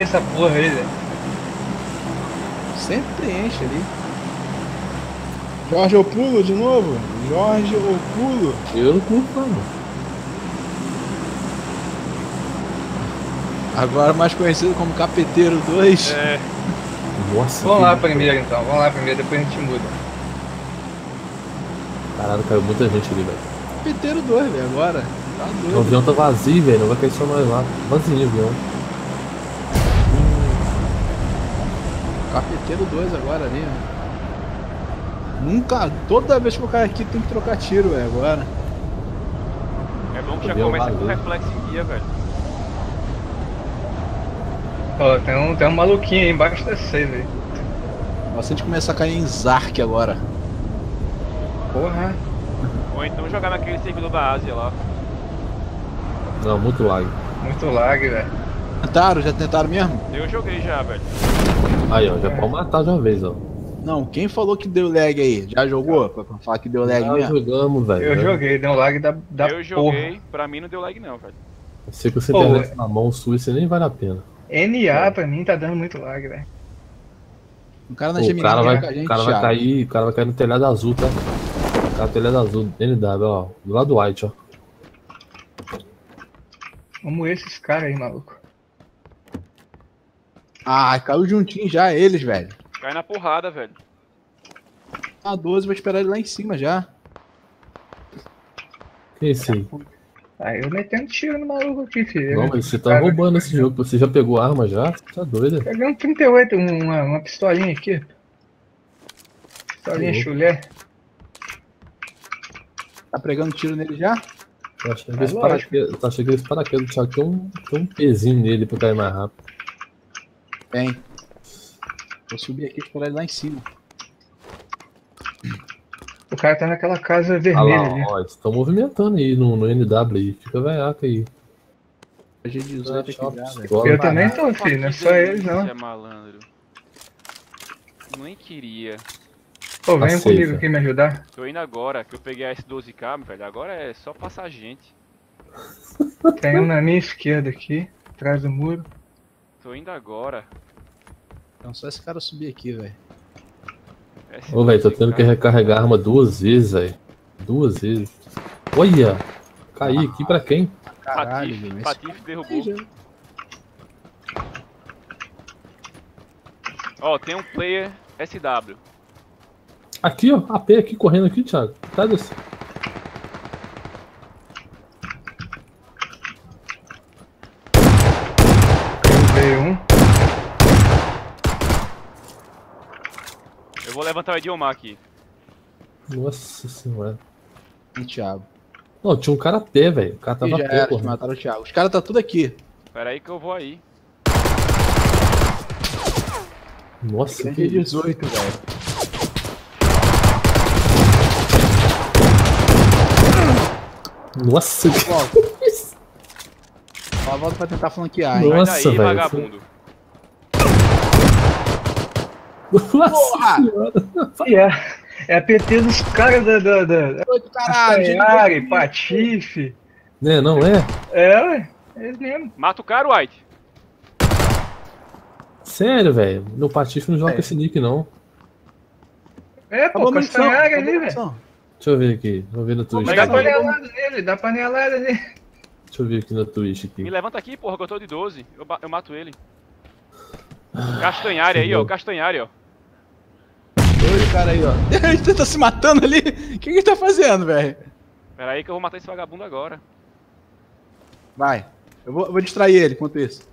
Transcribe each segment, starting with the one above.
essa porra aí, velho. Sempre enche ali. Jorge Opulo de novo? Jorge Opulo. Eu não curto, mano. Agora mais conhecido como Capeteiro 2. É. Nossa. Vamos lá primeiro então, vamos lá primeiro, depois a gente muda. Caralho, caiu muita gente ali, velho. Capeteiro 2, velho, agora. Tá O doido. avião tá vazio, velho. Não vai cair só nós lá. Vazio o avião. Capeteiro 2 agora ali, né? Nunca, toda vez que eu caio aqui tem que trocar tiro, velho, agora. É bom que já Avião começa com vazio. reflexo em guia, velho. Ó, tem um maluquinho aí embaixo das 6 aí. Nossa, a gente começa a cair em Zark agora. Porra. Ou então jogar naquele servidor da Ásia lá. Não, muito lag. Muito lag, velho. Já tentaram mesmo? Eu joguei já, velho. Aí, ó. Já pode matar de uma vez, ó. Não, quem falou que deu lag aí? Já jogou? Pra falar que deu lag Já mesmo? jogamos, velho. Eu joguei, deu um lag da Eu porra. joguei, pra mim não deu lag não, velho. Sei que você Pô, internet na mão sua, isso nem vale a pena. NA pra mim tá dando muito lag, velho. O cara na Pô, Gemini o cara com a vai, gente, o cara vai Thiago. cair, o cara vai cair no telhado azul, tá? O cara no telhado azul, NW, ó. Do lado do white, ó. Vamos esses caras aí, maluco. Ah, caiu juntinho já eles, velho. Cai na porrada, velho. A 12, vou esperar ele lá em cima já. Que isso aí? Aí eu metendo tiro no maluco aqui, filho. Não, mas você tá Cara, roubando esse jogo. Você já pegou arma já? Você tá doido? Peguei um 38, uma pistolinha aqui. Pistolinha Uhum. chulé. Tá pregando tiro nele já? Eu achei que Mas esse lógico. paraquedas, tá achando que esse paraquedas do Thiago tem um pezinho nele pra cair mais rápido. Tem. Vou subir aqui e esperar ele lá em cima. O cara tá naquela casa Olha vermelha lá, ali. ó, eles estão movimentando aí no NW aí. Fica veiaca aí. A G18 aqui já, velho. Eu também tô, filho, não é só eles não. Delícia, malandro. Nem queria. Pô, venham Aceita. comigo aqui me ajudar. Tô indo agora, que eu peguei a S12K, velho. Agora é só passar gente. Tem um na minha esquerda aqui, atrás do muro. Tô indo agora. Então só esse cara subir aqui, velho. Ô, velho, tô tendo que recarregar a arma 2 vezes, velho. 2 vezes. Olha! Caí aqui pra quem? Caralho, velho. esse Patife cara derrubou. já- Ó, tem um player SW. Aqui, ó. AP aqui, correndo aqui, Thiago. Tá desse. Veio um. Eu vou levantar o Ediomar aqui. Nossa senhora. Um Thiago. Não, tinha um cara a pé, velho. O cara E tava já a pé, era, correndo. mataram o Thiago. Os caras tá tudo aqui. Pera aí que eu vou aí. Nossa, Tem que G18, velho. Nossa, que... Volta. Ó, volta pra tentar flanquear, hein. Nossa, Sai daí, velho. vagabundo. Nossa senhora. E é a PT dos caras da Oi, caralho, Castanhari, Patife. Né, não é? É, ué. É eles mesmo. Mata o cara, White. Sério, velho. No Patife não joga É. esse nick, não. É, pô, Castanhari ali, velho. Deixa eu ver aqui. Vou ver no Twitch. Pega Dá aqui. panelada nele, dá panelada nele. Deixa eu ver aqui no Twitch aqui. Me levanta aqui, porra, que eu tô de 12. Eu mato ele. Castanhari aí, ó. Castanhari, ó. Oi, cara aí, ó. Ele tá se matando ali. O que ele tá fazendo, velho? Pera aí que eu vou matar esse vagabundo agora. Vai. Eu vou distrair ele enquanto isso.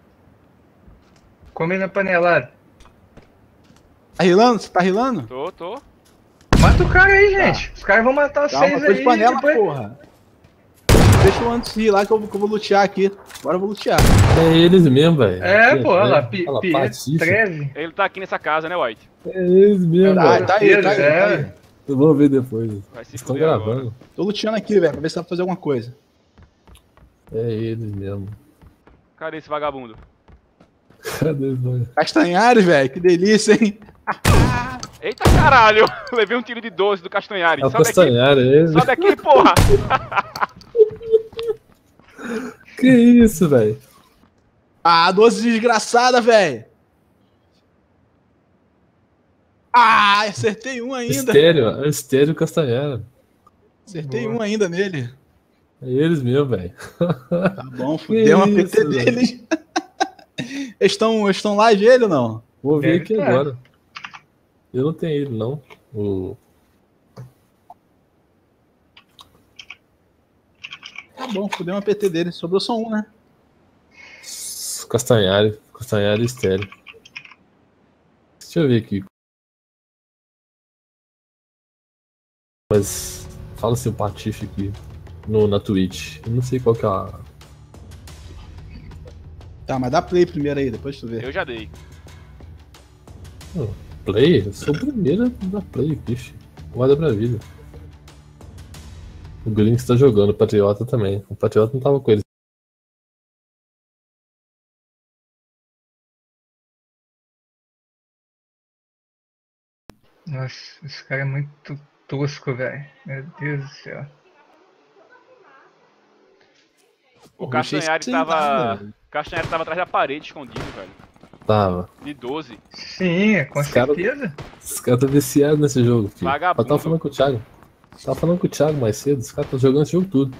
Come na panelada. Tá rilando? Você tá rilando? Tô. Mata o cara aí, gente. Os caras vão matar Calma, vocês tô de aí. panela, depois... porra. Deixa eu antes rir lá que eu vou lutear aqui. Agora eu vou lutear. É eles mesmo, velho. É, pô, olha lá, Olha lá, Pietro, Patife. Treve. Ele tá aqui nessa casa, né, White? É eles mesmo, Tá, velho. tá aí, tá aí, É. tá aí. Eu vou ver depois. Vai se Estão fuder gravando. agora. Tô luteando aqui, velho, pra ver se dá pra fazer alguma coisa. É eles mesmo. Cadê esse vagabundo? Cadê eles? Castanhares, velho, que delícia, hein? Eita caralho! Levei um tiro de 12 do Castanhari. É o Sobe aqui, Castanhari, é eles. sobe aqui, porra! Que isso, velho? Ah, 12 desgraçada, velho. Ah, acertei um ainda. Estéreo Castanheira. Acertei Boa. um ainda nele. É eles mesmo, velho. Tá bom, fudeu uma PT isso, velho? deles. Eles estão live ele ou não? Vou ver Deve aqui tá. agora. Eu não tenho ele, não. O... Tá bom, fudeu uma PT dele. Sobrou só um, né? Castanhari e Estéreo. Deixa eu ver aqui. Mas fala assim o Patife aqui na Twitch. Eu não sei qual que é a. Tá, mas dá play primeiro aí, depois tu vê. Eu já dei. Play? Eu sou o primeiro da Play, bicho. Guarda pra vida. O Grinks tá jogando, o Patriota também. O Patriota não tava com ele. Nossa, esse cara é muito tosco, velho. Meu Deus do céu. O Porra, achei Castanhari sem nada, tava. velho. Castanhari tava atrás da parede escondido, velho. Tava. De 12. Sim, com Esse cara- certeza. Os caras tá viciados nesse jogo, filho. Vagabundo. Eu tava falando com o Thiago. Tava falando com o Thiago mais cedo. Os caras estão jogando esse jogo tudo.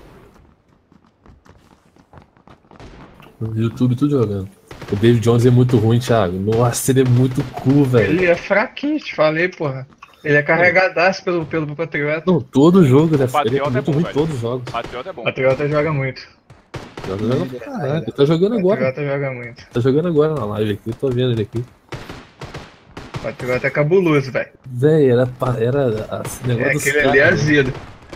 No YouTube tudo jogando. O David Jones é muito ruim, Thiago. Nossa, ele é muito cu, velho. Ele é fraquinho, te falei, porra. Ele é carregadaço pelo Patriota. Não, todo jogo ele é Patriota é muito bom, ruim em velho. todos os jogos. Patriota é bom. O Patriota joga muito. Joga pra caralho. Ele tá jogando O agora. Patriota joga muito. Tá jogando agora na live aqui. Eu tô vendo ele aqui. O Patriota é cabuloso, velho. Véi, era esse negócio É dos aquele ali é caras, azedo.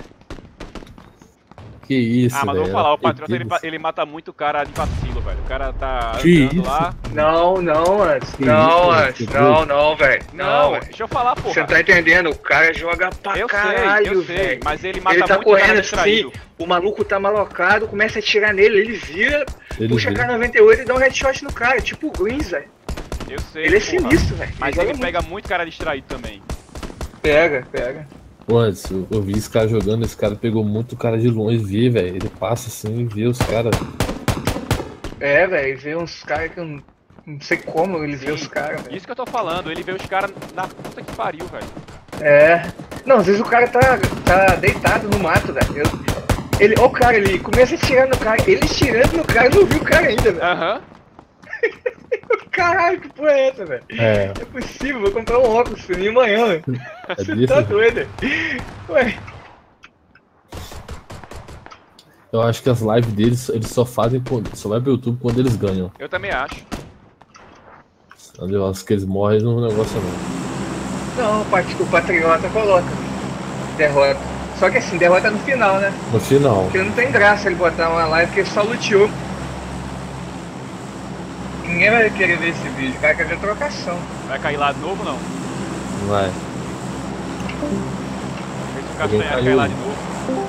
Que isso, Ah, mas eu velho. vou falar, o Era Patriota PT ele mata muito cara de vacilo, velho. O cara tá Que andando isso? lá. Não, antes. Que isso, velho? Não, velho. Não, deixa eu falar, porra. Você não tá entendendo? O cara joga pra eu caralho, sei, velho. mas ele mata Ele tá muito cara correndo distraído. assim, o maluco tá malocado, começa a atirar nele, ele vira, Ele puxa a vira. K98 e dá um headshot no cara, tipo o Greens, velho. Eu sei, Ele é porra. sinistro, velho. Mas joga ele muito. pega muito cara distraído também. Pega. Pô, antes, eu vi esse cara jogando, esse cara pegou muito cara de longe, vê, velho. Ele passa assim e vê os caras. É, velho, vê uns caras que eu não sei como eles vê os caras, velho. Isso que eu tô falando, ele vê os caras na puta que pariu, velho. É. Não, às vezes o cara tá deitado no mato, velho. Ó o cara ali, começa a atirar no cara, ele tirando no cara, não viu o cara ainda, velho. Aham. Caralho, que porra é essa, velho? É, É possível, vou comprar um óculos fininho amanhã, velho. é Você desse tá jeito. doido? Ué, Eu acho que as lives deles, eles só fazem, só vai pro YouTube quando eles ganham. Eu também acho. Eu acho que eles morrem no negócio não. não, o Patriota coloca derrota. Só que assim, derrota no final, né? No final. Porque não tem graça ele botar uma live que ele só luteou. Ninguém vai querer ver esse vídeo, o cara quer ver trocação. Vai cair lá de novo, não? Vai. Vê se o Alguém Castanhari caiu. cai lá de novo.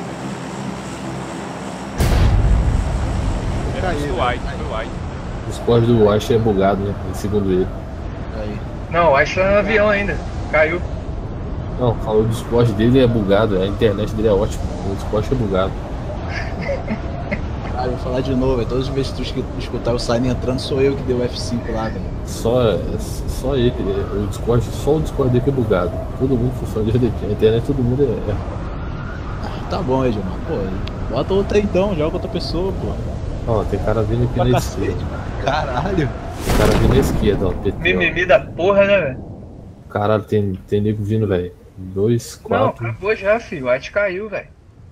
É Caiu, do White, do White. O Discord do Wash é bugado, né? Segundo ele. Aí. Não, acho que tá no avião ainda. Caiu. Não, falou o Discord dele é bugado, a internet dele é ótima. O Discord é bugado. Ah, eu vou falar de novo, velho. Todas as vezes que tu escutar o Sign entrando, sou eu que dei o F5 lá, velho. Só ele, o Discord, só o Discord dele que é bugado. Todo mundo funciona direitinho. A internet todo mundo é. Tá bom, Edmar. Pô, bota outra aí então, joga outra pessoa, pô. Ó, tem cara vindo aqui Pra na cacete, esquerda. mano. Caralho. Tem cara vindo na esquerda, ó. PT, ó. Mimimi da porra, né, velho? Caralho, tem nego vindo, velho. 2, Não, 4. acabou já, filho. O White caiu, velho.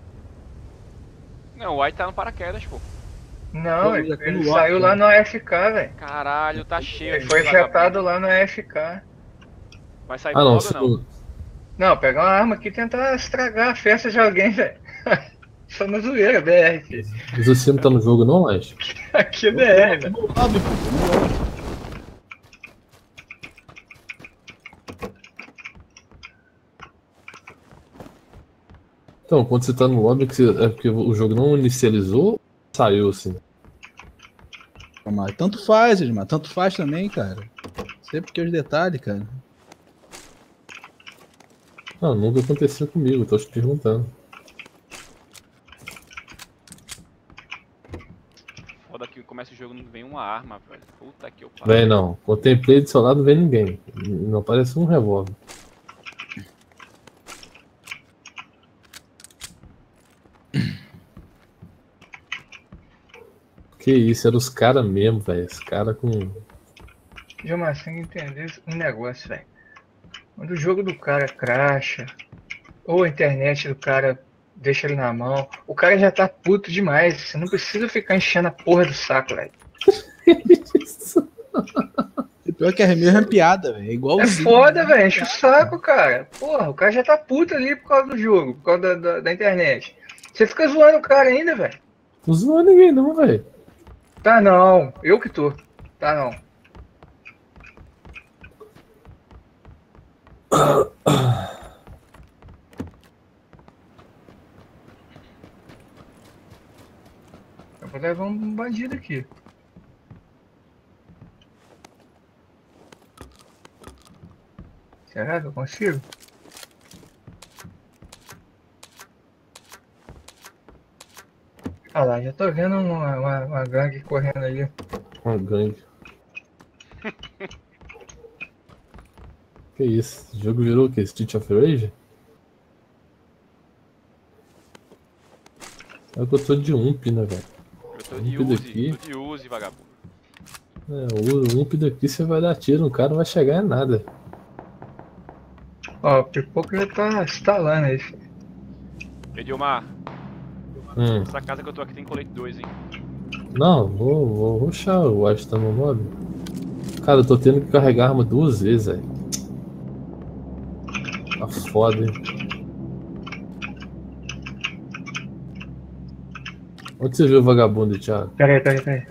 Não, o White tá no paraquedas, pô. Não, Pô, ele já tá no saiu lock, lá né? no AFK, velho. Caralho, tá cheio. Ele de foi vagabundo. injetado lá no AFK. Vai sair Ah, não, logo ou não? Não, pegar uma arma aqui e tentar estragar a festa de alguém, velho. Só na zoeira, BR, filho. Mas você não tá no jogo não, Ash? Aqui é BR, velho. Óbvio, pô. Então, quando você tá no lobby, é porque o jogo não inicializou, saiu assim. Mas tanto faz, Edmar. Tanto faz também, cara. Sempre que os detalhes, cara. Não, nunca aconteceu comigo, tô te perguntando. Foda que começa o jogo jogo não vem uma arma, velho. Puta que eu pariu. Vem não. Contemplei do seu lado, não vem ninguém. Não parece um revólver. Que isso, eram os caras mesmo, velho. Os caras com. Gilmar, você tem que entender um negócio, velho. Quando o jogo do cara crasha, ou a internet do cara deixa ele na mão, o cara já tá puto demais. Você não precisa ficar enchendo a porra do saco, velho. O pior que é mesmo piada, velho. É É igualzinho. foda, velho. Enche o saco, cara. Porra, o cara já tá puto ali por causa do jogo, por causa da internet. Você fica zoando o cara ainda, velho. Não zoou ninguém, não, velho. Tá não. Eu que tô. Tá não. Eu vou levar um bandido aqui. Será que eu consigo? Ah lá, já tô vendo uma gangue correndo ali. Uma gangue. Que isso? Esse jogo virou o quê? Street of Rage? É que eu tô de UMP, né, velho? Eu tô de UMP Uzi, daqui. tô de Uzi, vagabundo. É, o UMP daqui você vai dar tiro no cara, não vai chegar em nada. Ó, o pipoco já tá instalando aí. Edilmar, Hum. essa casa que eu tô aqui tem colete 2, hein? Não, vou rushar o Ashton no modo. Cara, eu tô tendo que carregar a arma 2 vezes, velho. Tá foda, hein? Onde você viu o vagabundo, Thiago? Peraí.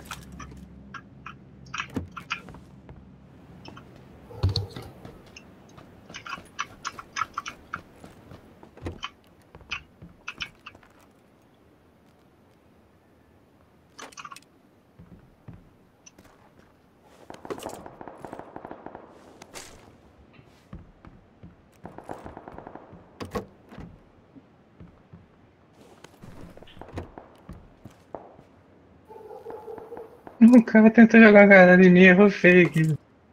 O cara tentou jogar a granada em mim, errou feio aqui.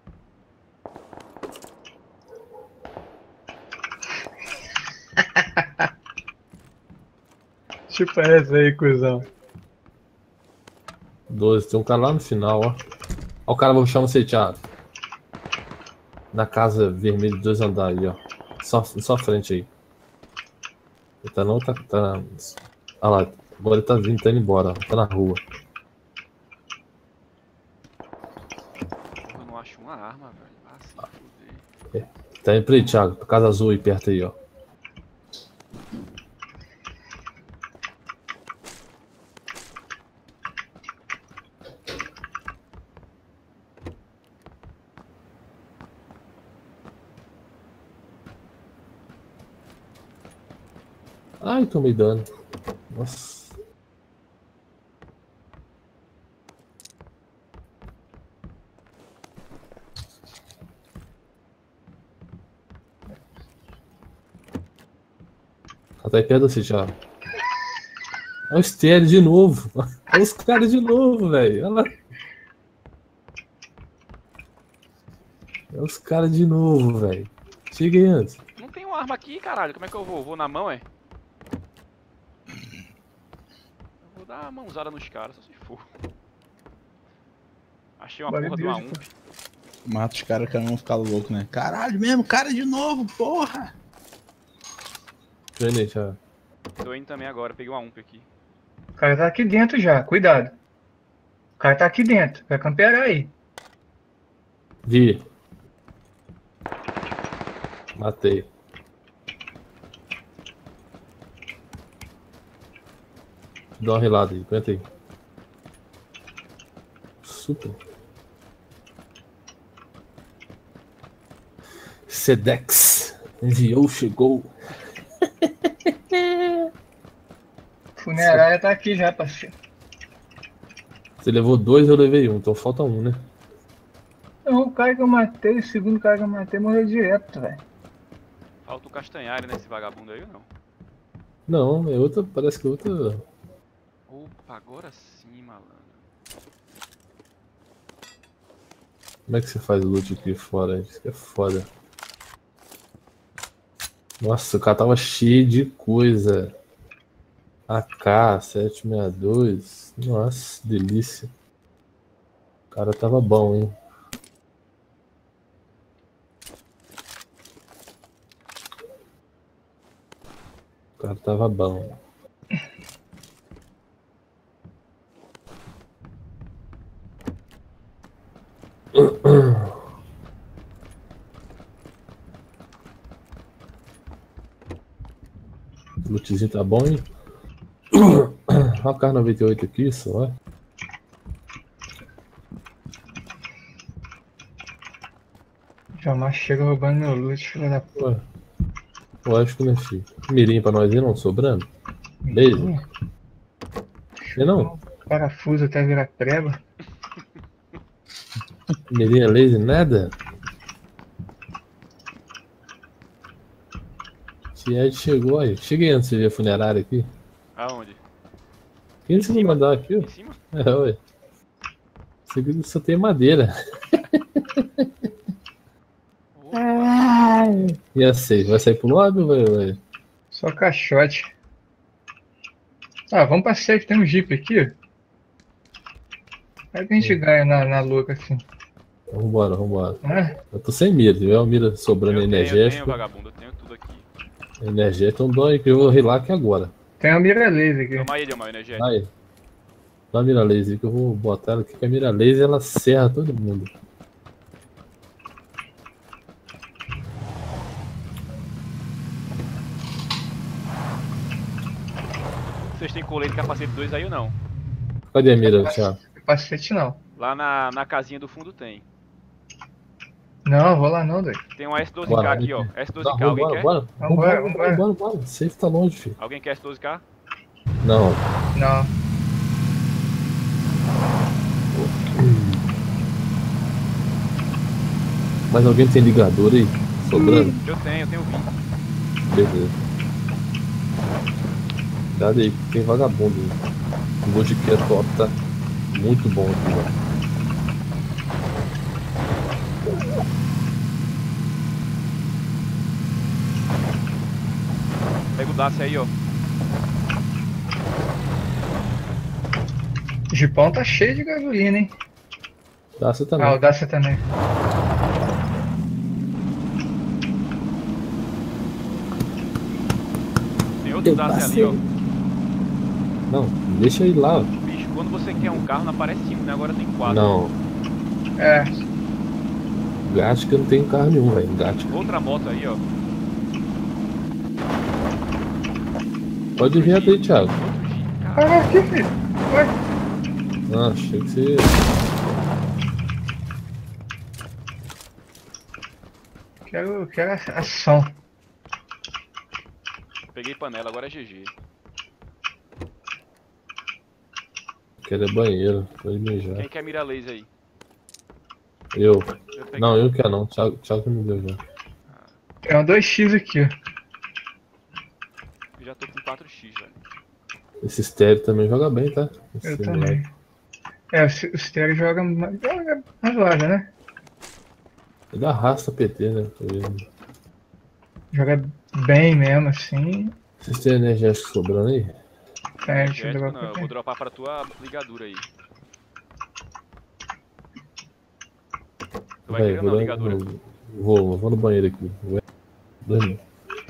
Tipo essa aí, cuzão. 12, tem um cara lá no final, ó. Ó o cara, vou chamar você, Thiago. Na casa vermelha de 2 andares aí, ó. Só frente aí. Ele tá não, tá. Ah lá, agora ele tá vindo, tá indo embora, ó. Tá na rua. Porra, eu não acho uma arma, velho. Ah, se fuder. Tá indo pra aí, Thiago. Casa azul aí perto aí, ó. Ai, tomei dano. Nossa. Até perto da Thiago. Olha o estéreo de novo. Olha os caras de novo, velho. Olha lá. Olha os caras de novo, velho. Chega aí antes. Não tem uma arma aqui, caralho. Como é que eu vou? Vou na mão, é? Eu vou dar uma mãozada nos caras, só se for. Achei uma Vale porra de uma Deus, UMP. Mata os caras que não ficar louco, né? Caralho mesmo, cara de novo, porra! Vem aí, Thiago. Tô indo também agora, peguei uma UMP aqui. O cara tá aqui dentro já, cuidado. O cara tá aqui dentro, vai campear aí. Vi. Matei. Dá uma relada aí, aguenta aí. Super. Sedex enviou, chegou. Funerária tá aqui já, parceiro. Você levou 2, eu levei 1, então falta 1, né? Não, o cara que eu matei, o segundo cara que eu matei morreu direto, velho. Falta o Castanhari nesse vagabundo aí ou não? Não, é outra, parece que é outra. Opa, agora sim, malandro. Como é que você faz loot aqui fora? Isso que é foda. Nossa, o cara tava cheio de coisa. AK-762. Nossa, delícia. O cara tava bom, hein? O cara tava bom. O lootzinho tá bom, hein? Olha o carro 98 aqui, só. Jamais chega roubando meu loot, filho da puta. Ué, lógico, né, filho? Mirim pra nós aí não sobrando? Beijo. E não? Parafuso até virar prego. Mirim é laser, nada? Tied chegou aí. Cheguei antes de ver a funerária aqui. Aonde? Quem se cima? mandar aqui, ó? Em cima? É, ué. Isso aqui só tem madeira. E a safe? Vai sair pro lado ou vai? Só caixote. Ah, vamos pra safe, tem um jeep aqui. Aí que a gente ganha na louca assim. Vambora, vambora. Né? Eu tô sem mira, tiver uma mira sobrando Eu tenho, energético. vagabundo, eu tenho tudo aqui. Energético, então dói que eu vou rilar aqui agora. Tem uma mira laser aqui. Toma aí, Delmar, energético. Aí. Dá a mira laser que eu vou botar ela aqui, que a mira laser ela serra todo mundo. Vocês têm colete capacete 2 aí ou não? Cadê a mira, Thiago? Capacete não. Lá na casinha do fundo tem. Não, vou lá não, doido. Tem uma S12K Bora, aqui, ó. Não, S12K, alguém bora, quer? bora. Vambora, Vambora, vambora. bora. Safe tá longe, filho. Alguém quer S12K? Não. Não. Mas alguém tem ligador aí? Sobrando? Eu tenho 20. Beleza. Cuidado aí, tem vagabundo aí. O loot aqui é top, tá? Muito bom aqui, ó. Pega o Dacia aí, ó. O Jipão tá cheio de gasolina, hein? Dá você Ah, também. o Dacia também. Tem outro Dacia ali, ó. Não, deixa ele lá. Bicho, quando você quer um carro, não aparece 5, né? Agora tem 4. Não, É. Gatka eu não tenho carro nenhum, velho. Gatka. Outra moto aí, ó. Pode ir reto aí, Thiago. Outro Jeep, cara. Ah, aqui, filho. Ué. Ah, achei que você. Quero ação. Peguei panela, agora é GG. Quero banheiro. Pode mijar. Quem quer mira laser aí? Eu. Eu peguei. Não, eu quero não. Thiago que me deu já. Tem um 2x aqui, ó. Eu já tô com 4x, velho. Esse estéreo também joga bem, tá? Eu Esse também. moleque. É, o Stereo joga razoável, né? Ele arrasta PT, né? Tô vendo. Joga bem mesmo, assim. Vocês têm energético sobrando aí? É, deixa eu Energético levar não, pra eu cá. vou dropar pra tua ligadura aí. Tu vai querer ou não, ligadura? Vou no banheiro aqui. Vou. 2 minutos.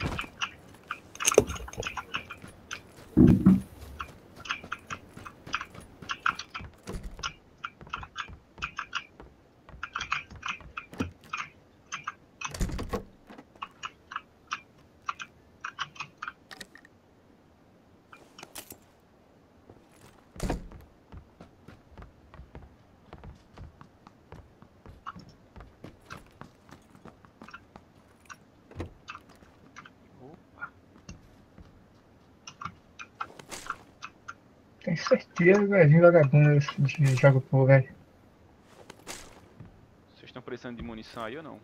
Opa. Tenho certeza que vai vir vagabundo de jogo por, velho. Vocês estão precisando de munição aí ou não?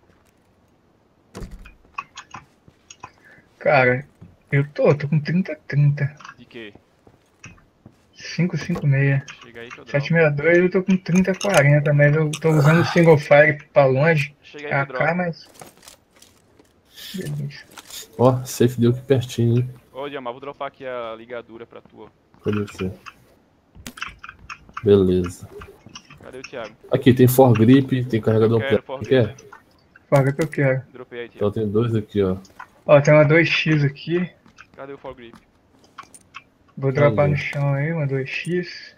Cara, eu tô com 30-30. De quê? 556. Chega aí que eu dropo. 762 eu tô com 3040, mas eu tô usando o single fire pra longe. Chega aí que eu AK, dropo. mas. Beleza. Ó, safe deu aqui pertinho, hein? Ô, Diamar, vou dropar aqui a ligadura pra tu, ó. Pode ser. Beleza. Cadê o Thiago? Aqui, tem foregrip, tem carregador Eu quero nuclear. foregrip. Quer? Fora que eu quero. Dropei aí, Então Thiago. tem dois aqui, ó. Ó, tem uma 2x aqui. Cadê o foregrip? Vou dropar Ali. no chão aí, uma 2x.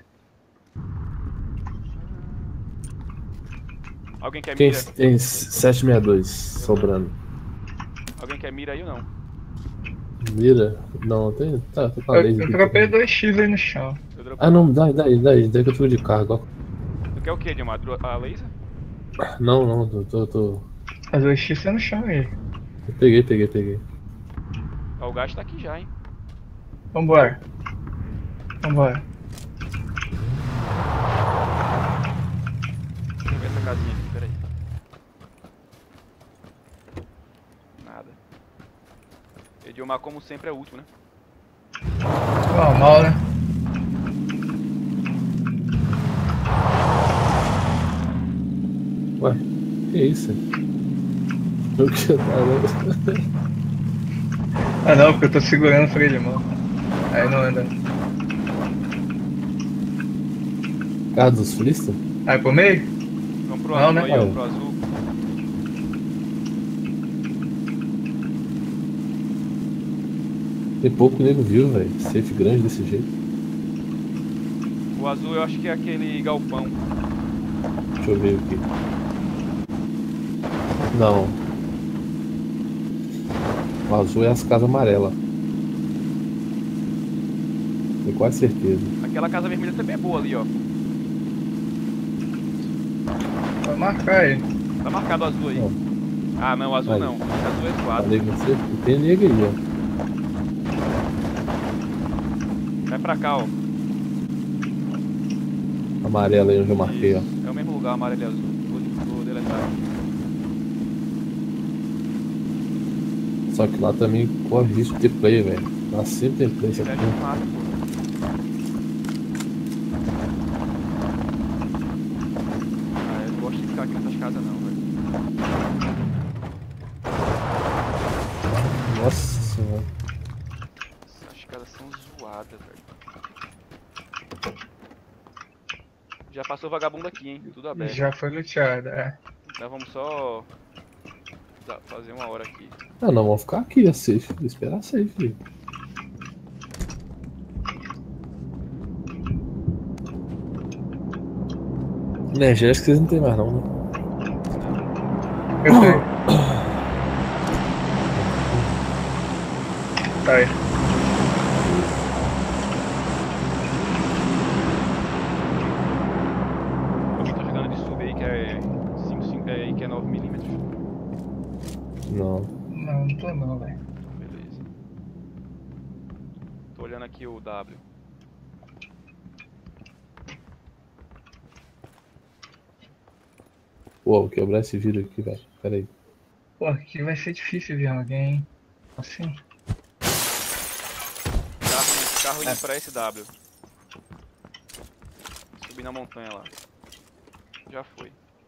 Alguém quer Tem, mira? tem 762 sobrando. Alguém quer mira aí ou não? Mira? Não, tem. Tá, tô com a laser Eu aqui. dropei 2x aí no chão. Eu dropei. Ah, não, daí que eu fico de carga, ó. Tu quer o que, Diamar? A laser? Não, tô. As 2x tá no chão aí. Eu peguei. Ó, o gás tá aqui já, hein? Vambora. Vambora. Deixa eu ver essa casinha aqui, peraí. Nada. Ediomar, como sempre, é o último, né? Normal, né? Ué, que isso? O que tá. Ah não, porque eu tô segurando o freio de mão. Aí não anda. Casa dos Flista? Aí pro meio? Vamos pro Não, azul né? aí, ó, pro azul. Tem pouco nego viu, velho. Safe grande desse jeito. O azul eu acho que é aquele galpão. Deixa eu ver aqui. Não. O azul é as casas amarelas. Tenho quase certeza. Aquela casa vermelha também é boa ali, ó. Vai marcar aí. Tá marcado o azul aí. Ó, Ah, não, o azul Aí. não. O azul é zoado. falei com você. Tem nego aí, ó. Vai pra cá, ó. Amarela aí onde eu marquei, ó. Isso. É o mesmo lugar, amarelo e azul. Vou deletar. Só que lá também corre risco de ter play, velho. Lá sempre tem play, Se essa tiver, a porra. gente mata, pô. Ah, eu não gosto de ficar aqui nessas casas não, velho. Nossa senhora. Essas casas são zoadas, velho. Já passou vagabundo aqui, hein? Tudo aberto. Já foi luteado, é. Então vamos só fazer uma hora aqui. Ah, não, vamos ficar aqui, a safe. Vou esperar a safe. Energético vocês não tem mais não, né? Eu tenho. Tá aí. Alguém tá jogando de sub aí que é 5, que é 9mm. Não. Não, não tô não, velho. Beleza. Tô olhando aqui o W. Pô, vou quebrar esse vidro aqui, velho. Pera aí. Pô, aqui vai ser difícil ver alguém, hein? Assim. Carro indo pra SW. Subir na montanha lá. Já foi.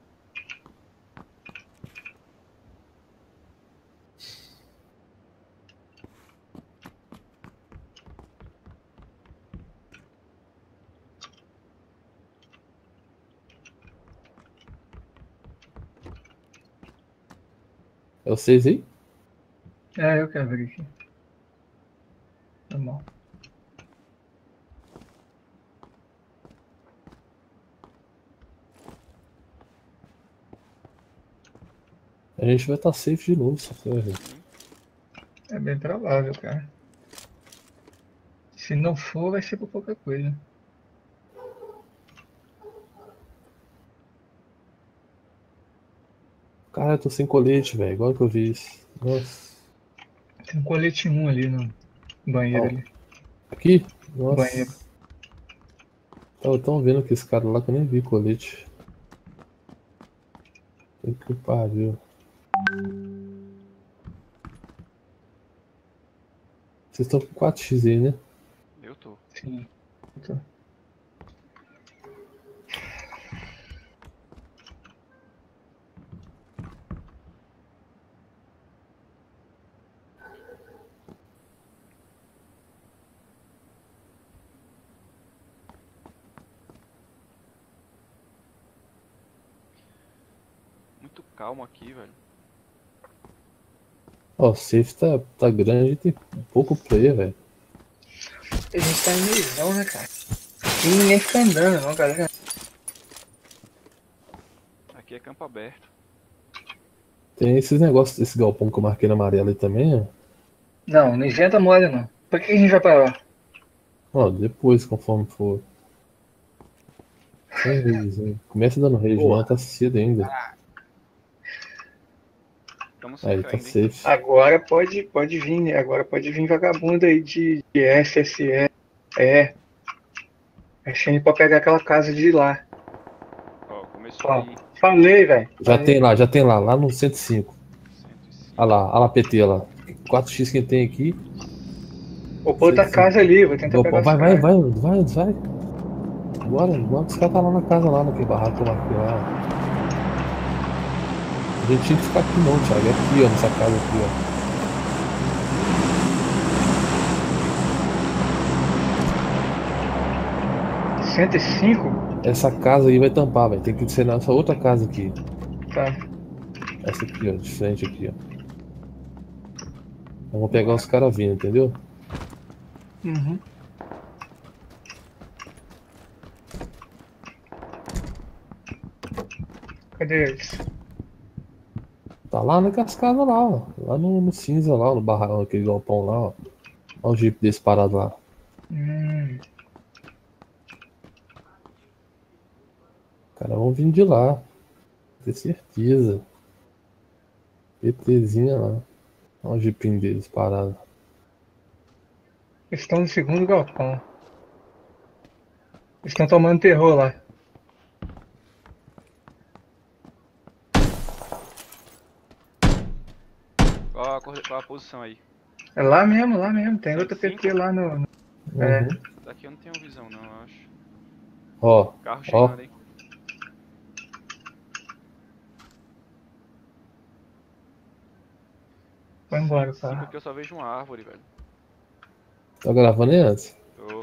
É vocês aí? É, eu quero ver aqui. Tá bom. A gente vai estar safe de novo, se você vai ver. É bem provável, cara. Se não for, vai ser por pouca coisa. Cara, eu tô sem colete, velho. Igual que eu vi isso. Nossa. Tem um colete 1 ali no banheiro Ó. ali. Aqui? Nossa. Banheiro. Tava tão vendo que esse cara lá que eu nem vi colete. Que pariu. Vocês estão com 4x aí, né? Eu tô. Sim. Eu tô. Muito calmo aqui, velho. Ó, o safe tá grande e tem pouco player, velho. A gente tá em meizão, né, cara? E ninguém fica andando, não, galera. Aqui é campo aberto. Tem esses negócios, esse galpão que eu marquei na amarela aí também, ó. Não, não inventa moda, não. Pra que a gente vai pra lá? Ó, depois, conforme for. Sem rage, hein? Começa dando rage, não, tá cedo ainda. Estamos Aí, safe tá ainda, hein? safe. Agora pode vir, né? Agora pode vir vagabundo aí de SSE. É. Achei que pode pegar aquela casa de lá. Ó, começou Ó, aí. falei, velho. Já tem lá no 105. 105. Olha lá, PT lá. 4x que tem aqui. Vou pôr outra casa ali, vou tentar pegar Galpão, os vai. caras. Bora que os caras tá lá na casa, lá naquele barraco que eu marquei lá. A gente tinha que ficar aqui não, Thiago. É aqui, ó, nessa casa aqui, ó. 105? Essa casa aí vai tampar, velho. Tem que ser nessa outra casa aqui. Tá. Essa aqui, ó, de frente aqui, ó. Eu vou pegar os caras vindo, entendeu? Uhum. Cadê eles? Tá lá naquelas casas lá, ó. Lá no cinza lá, no barracão, aquele galpão lá, ó. Olha o jeep desse parado lá. Os caras vão vir de lá. Ter certeza. PTzinha lá. Olha o jeepinho deles parado. Eles estão no segundo galpão. Eles estão tomando terror lá. Qual a posição aí? É lá mesmo, lá mesmo. Tem outra 105? PT lá no. É. Uhum. Daqui eu não tenho visão, não, eu acho. Ó, Carro ó. chegando aí. Vai embora, 5 tá? aqui eu só vejo uma árvore, velho. Tá gravando aí antes? Tô.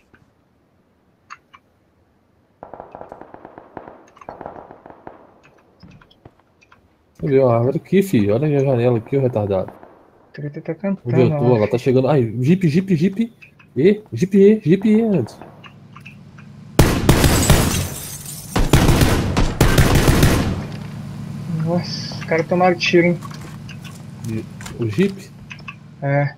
Você viu a árvore aqui, filho. Olha a janela aqui, o retardado. A PT tá Onde eu cantando, tô, ó. ela tá chegando. Ai, Jeep. Jeep antes. Nossa, os caras tomaram tiro, hein? O Jeep? É.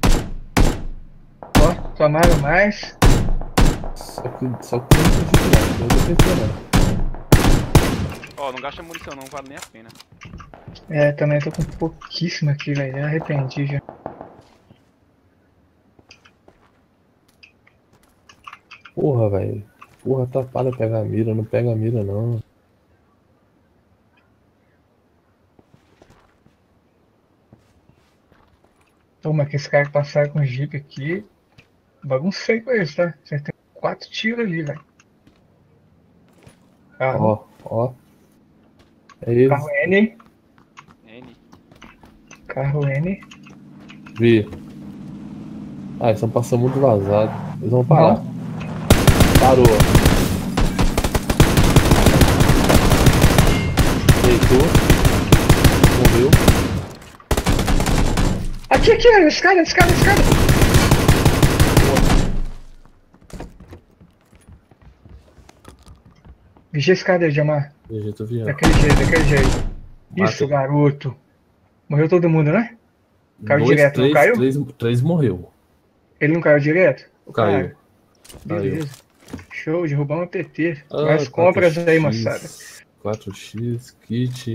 Ó, tomaram mais. Só que não tem Jeep não tem PT não. Ó, não gasta munição não, vale nem a pena. É, também tô com pouquíssimo aqui, velho. Já arrependi já. Porra, velho. Porra, atrapalha pegar a mira. Não pega a mira não. Toma, que esse cara que passaram com o Jeep aqui. Baguncei com eles, tá? Você tem 4 tiros ali, velho. Carro. Ó. É eles. Carro N. N. Carro N. Vi. Ah, eles estão passando muito vazado. Eles vão parar. Não. Parou. Deitou. Morreu. Aqui, escada. Vigia a escada aí, Jamar. Eu tô vendo. Daquele jeito. Isso, Matei. garoto. Morreu todo mundo, né? Caiu direto, não caiu? Três morreu. Ele não caiu direto? Caiu. Beleza. Show, derrubamos a PT. Ah, Mais compras 4x, aí, moçada. 4x, kit.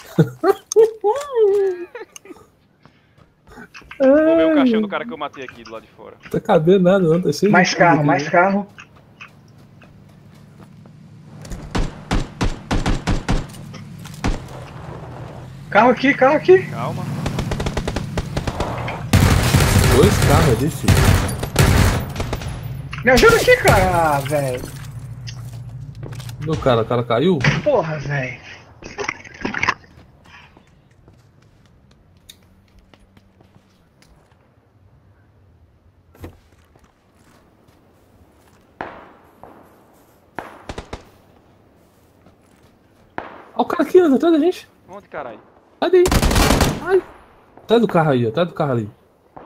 Vou ver o caixão do cara que eu matei aqui do lado de fora. Não tá cabendo nada, não. Tá cheio Mais de carro, coisa mais aqui, carro. Carro aqui. Calma. né? 2 carros ali, filho. Me ajuda aqui, cara. Ah, velho. Meu cara, o cara caiu? Porra, velho. Olha o cara aqui, atrás da gente. Onde, caralho? Ali! Ai! Atrás do carro aí, atrás do carro ali.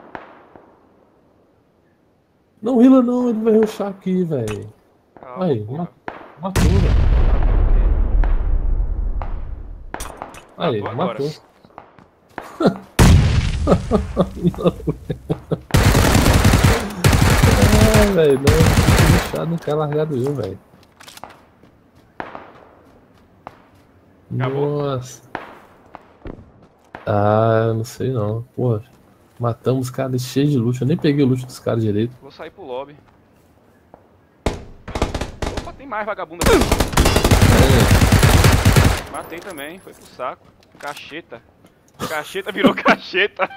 Não rila não, ele vai rushar aqui, velho. Calma, Aí, porra. matou, velho. Aí, Matou agora. matou. Ah, velho, não, rushado, não quer largado eu, velho. Acabou? Nossa. Ah, não sei não. Porra, matamos os caras cheios de luxo. Eu nem peguei o luxo dos caras direito. Vou sair pro lobby. Opa, tem mais vagabundo aqui. Matei também, foi pro saco. Cacheta. Cacheta virou cacheta.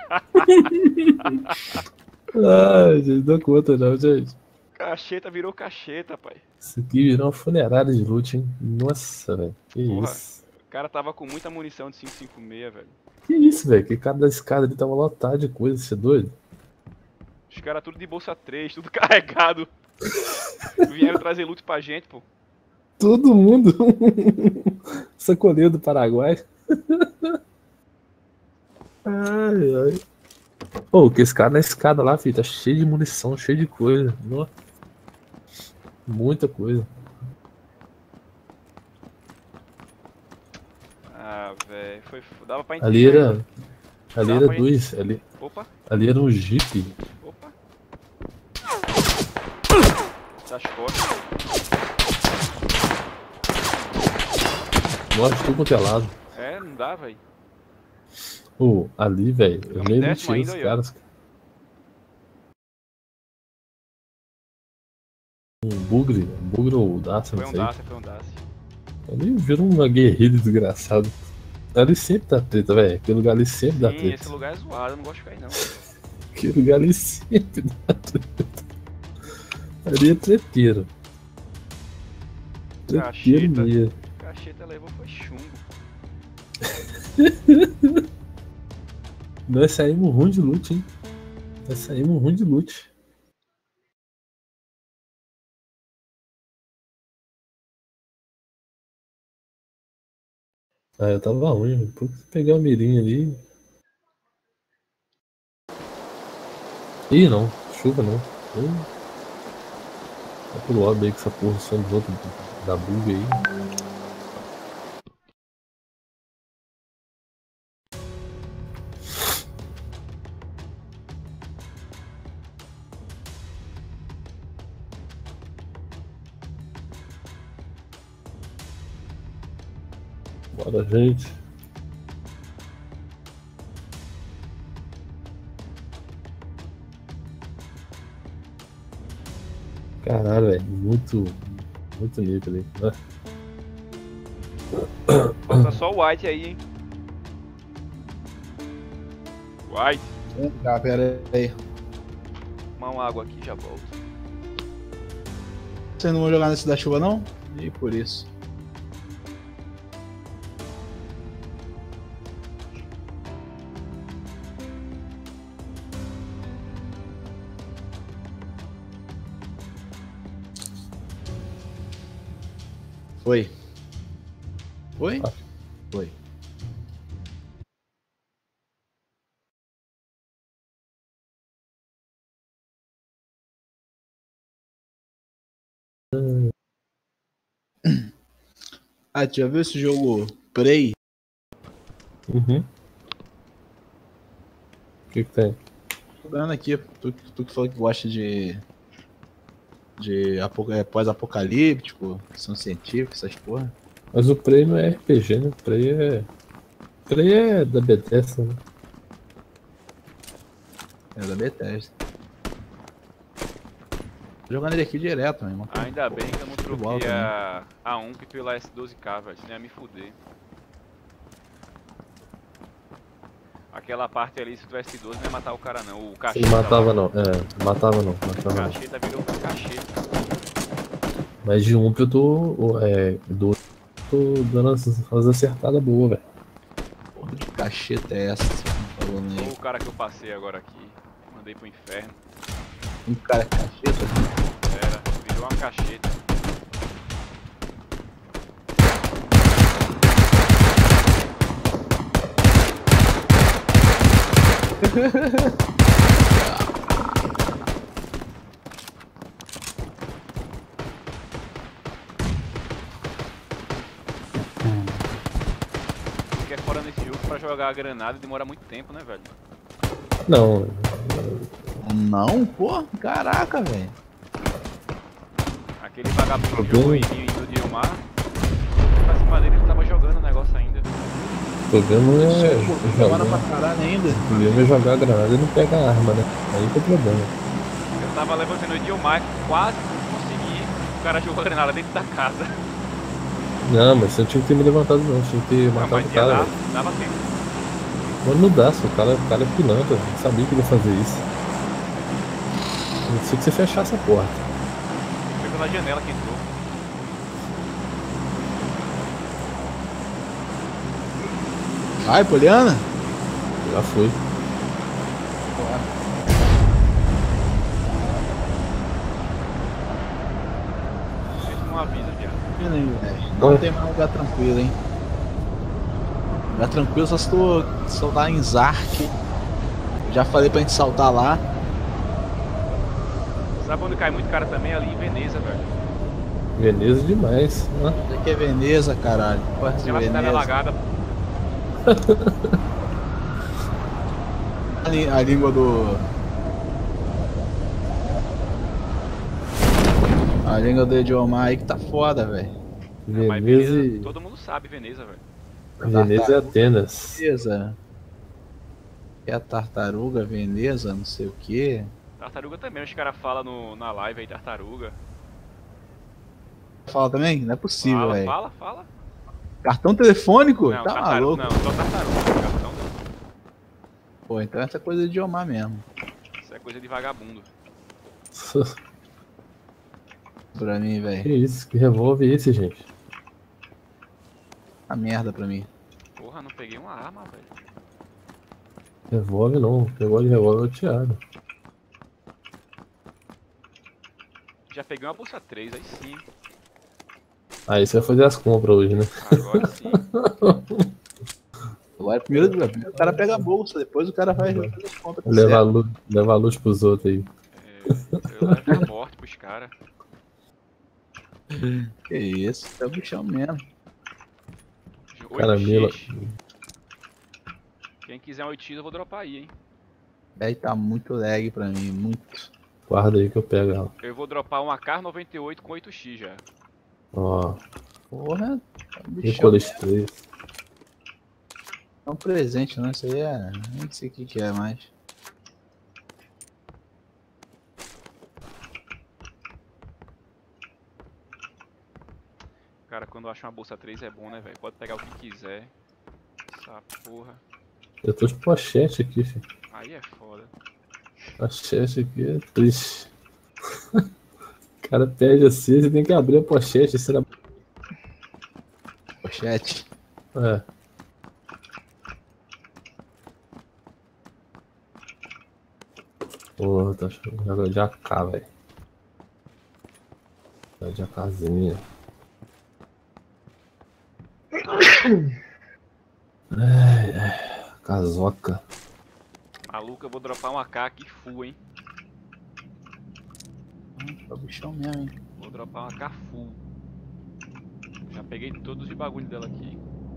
Ai, gente, não dá conta não, gente. Cacheta virou cacheta, pai. Isso aqui virou uma funerária de loot, hein? Nossa, velho. Que Porra. isso? O cara tava com muita munição de 5.56, velho. Que isso, velho? Que cara da escada ali tava lotado de coisa, você é doido? Os caras tudo de bolsa 3, tudo carregado. Vieram trazer loot pra gente, pô. Todo mundo. Sacoleiro do Paraguai. Ai, ai. Pô, que esse cara na escada lá, filho, tá cheio de munição, cheio de coisa. Nossa. Muita coisa. Ah, velho, dava pra Ali entender. era. Ali Dá era pra dois. Opa, Ali era um Jeep. opa. Das costas. Morre de tudo quanto é lado. É, não dá, velho. Pô, ali, velho. Eu Vamos nem décimo menti os ainda aí, ó. caras. Um bugre ou Dacia, Foi não um sei. Dacia, foi um Dacia. Ali vira uma guerrilha desgraçada. Ali sempre dá treta, velho. Aquele lugar ali sempre dá Sim, treta. esse lugar é zoado, eu não gosto de ficar aí não. Aquele lugar ali sempre dá treta. Ali é treteiro. Treteiro Cacheta. mesmo. Cacheta levou foi chumbo. Nós saímos ruim de loot, hein? Nós saímos ruim de loot. Ah, eu tava ruim, por que pegar o mirinho ali? Ih, não, chuva não. Vai pro lobby aí com essa porra só dos outros da bug aí. Bora, gente. Caralho, velho. Muito nível ali, né? Falta só o White aí, hein. White. Ah, pera aí. Tomar uma água aqui e já volto. Vocês não vão jogar nesse da chuva, não? E por isso. Foi. Foi? Foi. Ah, tu já viu esse jogo Prey? Uhum. O que tem? Tô vendo aqui, tu que falou que gosta de pós-apocalíptico, ficção científica, essas porra. Mas o Prey não é RPG, né? Prey é da Bethesda, né? É da Bethesda. Tô jogando ele aqui direto, meu irmão. Ainda bem que eu não Igual troquei a UMP pela S12K, velho. Senão ia me fuder. Aquela parte ali, se tivesse 12, não ia matar o cara não. O Ele cacheta. matava lá. não, matava não. O cacheta virou cacheta. Mas de um que eu tô dando as acertadas boas, velho. Porra de cacheta é essa? Você tá falando aí? Ou o cara que eu passei agora aqui. Mandei pro inferno. Um cara cacheta? Era, virou uma cacheta. Porque fora nesse jogo, pra jogar a granada demora muito tempo, né, velho? Não, Não, pô, caraca, velho. Aquele vagabundo que jogou em mim do Dilmar, pra cima dele ele tava jogando o negócio ainda. o problema é Demora jogar. pra caralho ainda. O problema é jogar a granada e não pega a arma, né? Aí que é o problema. Eu tava levantando o Dilmar, quase consegui. O cara jogou a granada dentro da casa. Não, mas você não tinha que ter me levantado não, tinha que ter Não, matado mas o ia cara. dar, velho. dava tempo. Mas não dá, o cara é pilantra, não sabia que ele ia fazer isso. Não sei que você fechar essa porta. Foi pela janela que entrou. Vai, Poliana. Já foi. Ele não avisa, viado. Não Oi. tem mais lugar tranquilo, hein? Lugar tranquilo só se tu soltar em Zark. Já falei pra gente saltar lá. Sabe onde cai muito cara também? Ali em Veneza, velho. Veneza demais, né? Isso aqui é Veneza, caralho. Porra de Aquela cidade Veneza. alagada. A língua do... A língua do idioma aí que tá foda, velho. Mas Veneza, Veneza, todo mundo sabe Veneza, velho. Veneza e Atenas. Veneza. É a tartaruga, Veneza, não sei o que. Tartaruga também, os caras falam na live aí, tartaruga. Fala também? Não é possível, Fala, velho. fala. Cartão telefônico? Não, Tá tartaruga, maluco. não, só tartaruga. Cartão, Pô, então essa é coisa de idioma mesmo. isso é coisa de vagabundo. Pra mim, Que velho. isso, que revólver é esse, gente? A merda pra mim. Porra, não peguei uma arma, velho. Revólver não, pegou de revólver eu tirado. Já peguei uma bolsa 3, aí sim. Aí você vai fazer as compras hoje, né? Agora sim. Agora primeiro o cara pega a bolsa, depois o cara vai fazer as compras. Tá Levar luz pros outros aí. Eu levo a morte pros caras. certo. Que isso, é o bichão mesmo. Caramelo. 8x. Quem quiser um 8x eu vou dropar aí, hein. Aí tá muito lag pra mim, muito. Guarda aí que eu pego ela. Eu vou dropar uma Kar-98 com 8x já. Ó, Porra, é um e bichão colis mesmo. 3. É um presente, não? Isso aí é... Nem sei o que é mais. Cara, quando eu acho uma bolsa 3 é bom, né, velho? Pode pegar o que quiser. Essa porra. Eu tô de pochete aqui, filho. Aí é foda. Pochete aqui é triste. O cara pede assim, você tem que abrir a pochete, será? Pochete. É. Porra, tá jogando de AK, velho. Joga de AKzinha. Casoca. Maluco, eu vou dropar uma AK aqui full, hein. É o bichão mesmo, hein? Vou dropar uma AK full. Já peguei todos os bagulho dela aqui.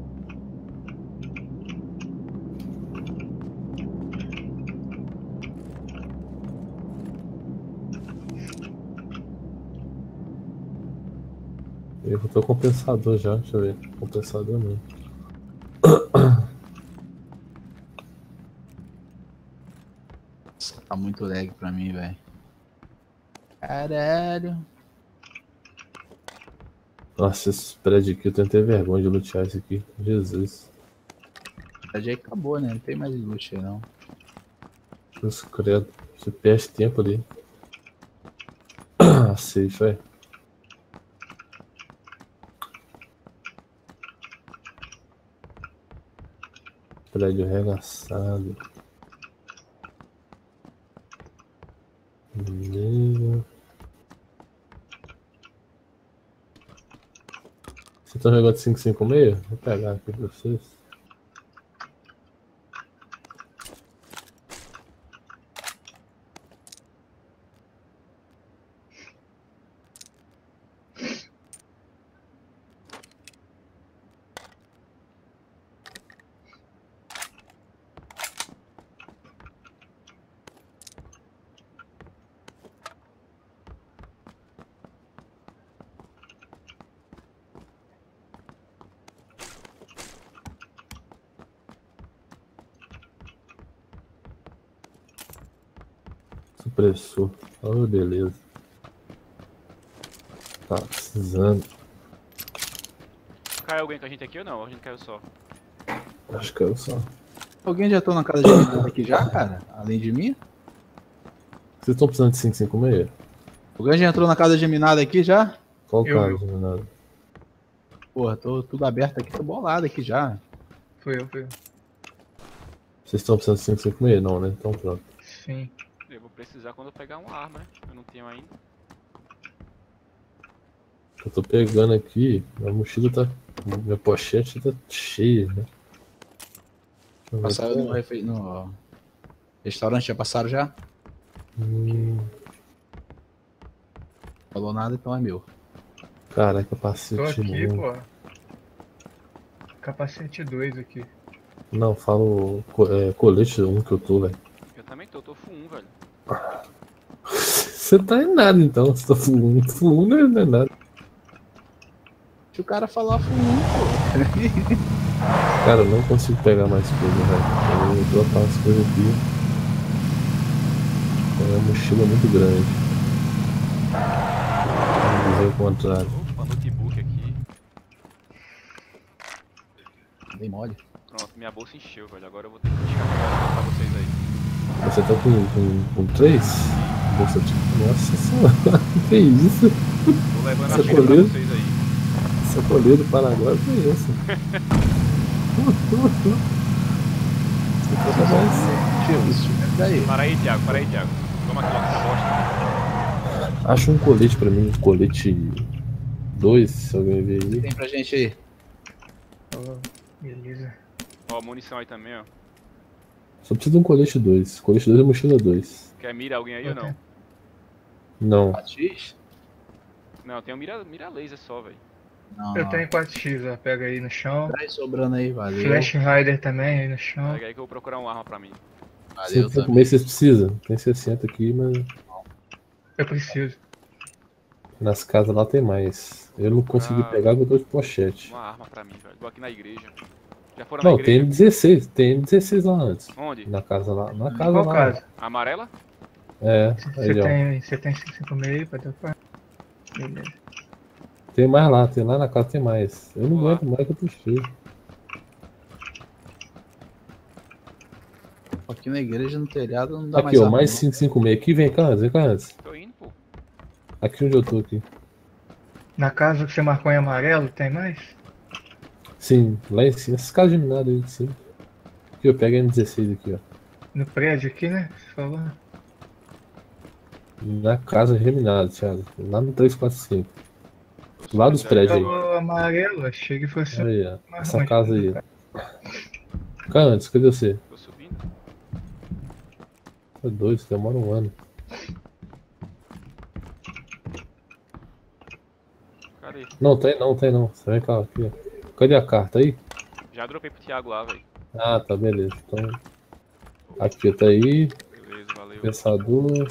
Eu tô compensador já, deixa eu ver. Compensador não. Tá muito lag pra mim, velho. Caralho. Nossa, esse prédio aqui eu tenho até vergonha de lutear isso aqui. Jesus. Já acabou, né? Não tem mais loot aí, não. Deus credo. Você perde tempo ali. Ah, safe, velho. Prédio arregaçado. Beleza. Vocês estão jogando 556? Vou pegar aqui pra vocês. Compressor. Oh, beleza. Tá precisando. Caiu alguém com a gente aqui ou não? A gente caiu só. Acho que eu só. Alguém já entrou na casa de minada aqui já, cara? Além de mim? Vocês estão precisando de 556? Alguém já entrou na casa de minada aqui já? Qual Eu. caso, nada? Porra, tô tudo aberto aqui, tô bolado aqui já. Fui eu. Vocês estão precisando de 556? Não, né? Então pronto. Sim. Eu vou precisar quando eu pegar uma arma, né? Eu não tenho ainda. Eu tô pegando aqui, minha mochila tá. Minha pochete tá cheia, né? Passaram no restaurante, já passaram já? Falou nada, então é meu. Caraca, Tô capacete aqui, 1. pô. Capacete 2 aqui. Não, falo colete 1 que eu tô, velho. Eu também tô full 1, velho. Você tá em nada então, você tá full 1. Full 1 não é nada. Se o cara falar full, pô. Cara, eu não consigo pegar mais coisa, velho. Eu vou dropar as coisas aqui. É uma mochila muito grande. Vamos dizer o contrário. Opa, notebook aqui. Bem mole. Pronto, minha bolsa encheu, velho. Agora eu vou ter que descarregar pra vocês aí. Você tá com 3? Bolsa de... Nossa senhora, que isso? Vou levando a Você fila pra colheu? vocês aí. Sacoleiro do Paraguai, que é isso? Daí. Para aí, Thiago. Toma aqui logo essa bosta. Acha um colete pra mim, colete 2, se alguém ver aí. Tem pra gente aí. Ó, beleza. Ó, munição aí também, ó. Só precisa de um colete 2. Colete 2 é mochila 2. Quer mira alguém aí ou não? Não. Patins? Não, tem um mira laser só, velho. Não. Eu tenho 4x, ó. Pega aí no chão. Traz sobrando aí, valeu. Flash Rider também aí no chão. Pega aí que eu vou procurar uma arma pra mim. Valeu 5 também. meses vocês precisam? Tem 60 aqui, mas Eu preciso. nas casas lá tem mais. Eu não consegui pegar porque eu tô de pochete. Uma arma pra mim, velho. Igual aqui na igreja. Já foram Não, na igreja? tem M16. Tem M16 lá antes. Onde? Na casa lá. Na casa Qual lá. caso? Amarela? É, Você aí ó. tem 556 pra tocar? Beleza. Tem mais lá, tem lá na casa tem mais. Eu não Vou lá. aguento mais que eu tô cheio. Aqui na igreja, no telhado, não dá Aqui, ó, arma, mais não. 556 aqui, vem cá antes, vem cá antes. Tô indo, pô. Aqui onde eu tô aqui. Na casa que você marcou em amarelo, tem mais? Sim, lá em cima, essas casas geminadas aí de cima. Aqui, eu pego a M16 aqui, ó. No prédio aqui, né? Você falou? Na casa geminada, Thiago. Lá no 345. Lá dos prédios aí. Falou amarelo, achei que fosse Aí, ó. marrom. Essa casa aí. Cá antes, cadê você? Tô subindo. Tá doido, isso demora um ano. Cadê? Não, tem não, tem não. Você vem cá, aqui, ó. Cadê a carta aí? Já dropei pro Thiago lá, velho. Ah, tá, beleza. Então. Aqui tá aí. Beleza, valeu. Pensador.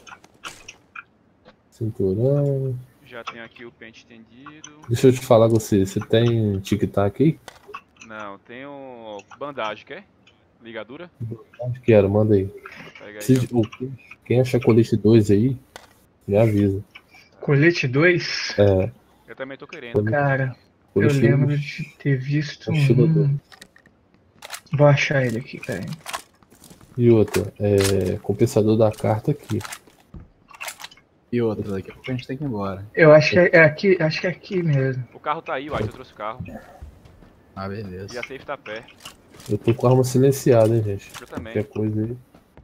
Cinturão. Já tenho aqui o pente estendido. Deixa eu te falar com você. Você tem tic-tac aí? Não, tenho bandagem, quer? Ligadura? Onde quero, manda aí. Pega aí. Se, quem achar colete 2 aí, me avisa. Colete 2? É, Eu também tô querendo. Cara, eu colete lembro de ter visto mochila um. dois. Vou achar ele aqui, cara. E outra, compensador da carta aqui. E outra, daqui a pouco a gente tem que ir embora. Eu acho que é aqui, acho que é aqui mesmo. O carro tá aí, White, eu trouxe o carro. Ah, E beleza. a safe tá perto. Eu tô com a arma silenciada, hein, gente. Eu também. Qualquer coisa aí.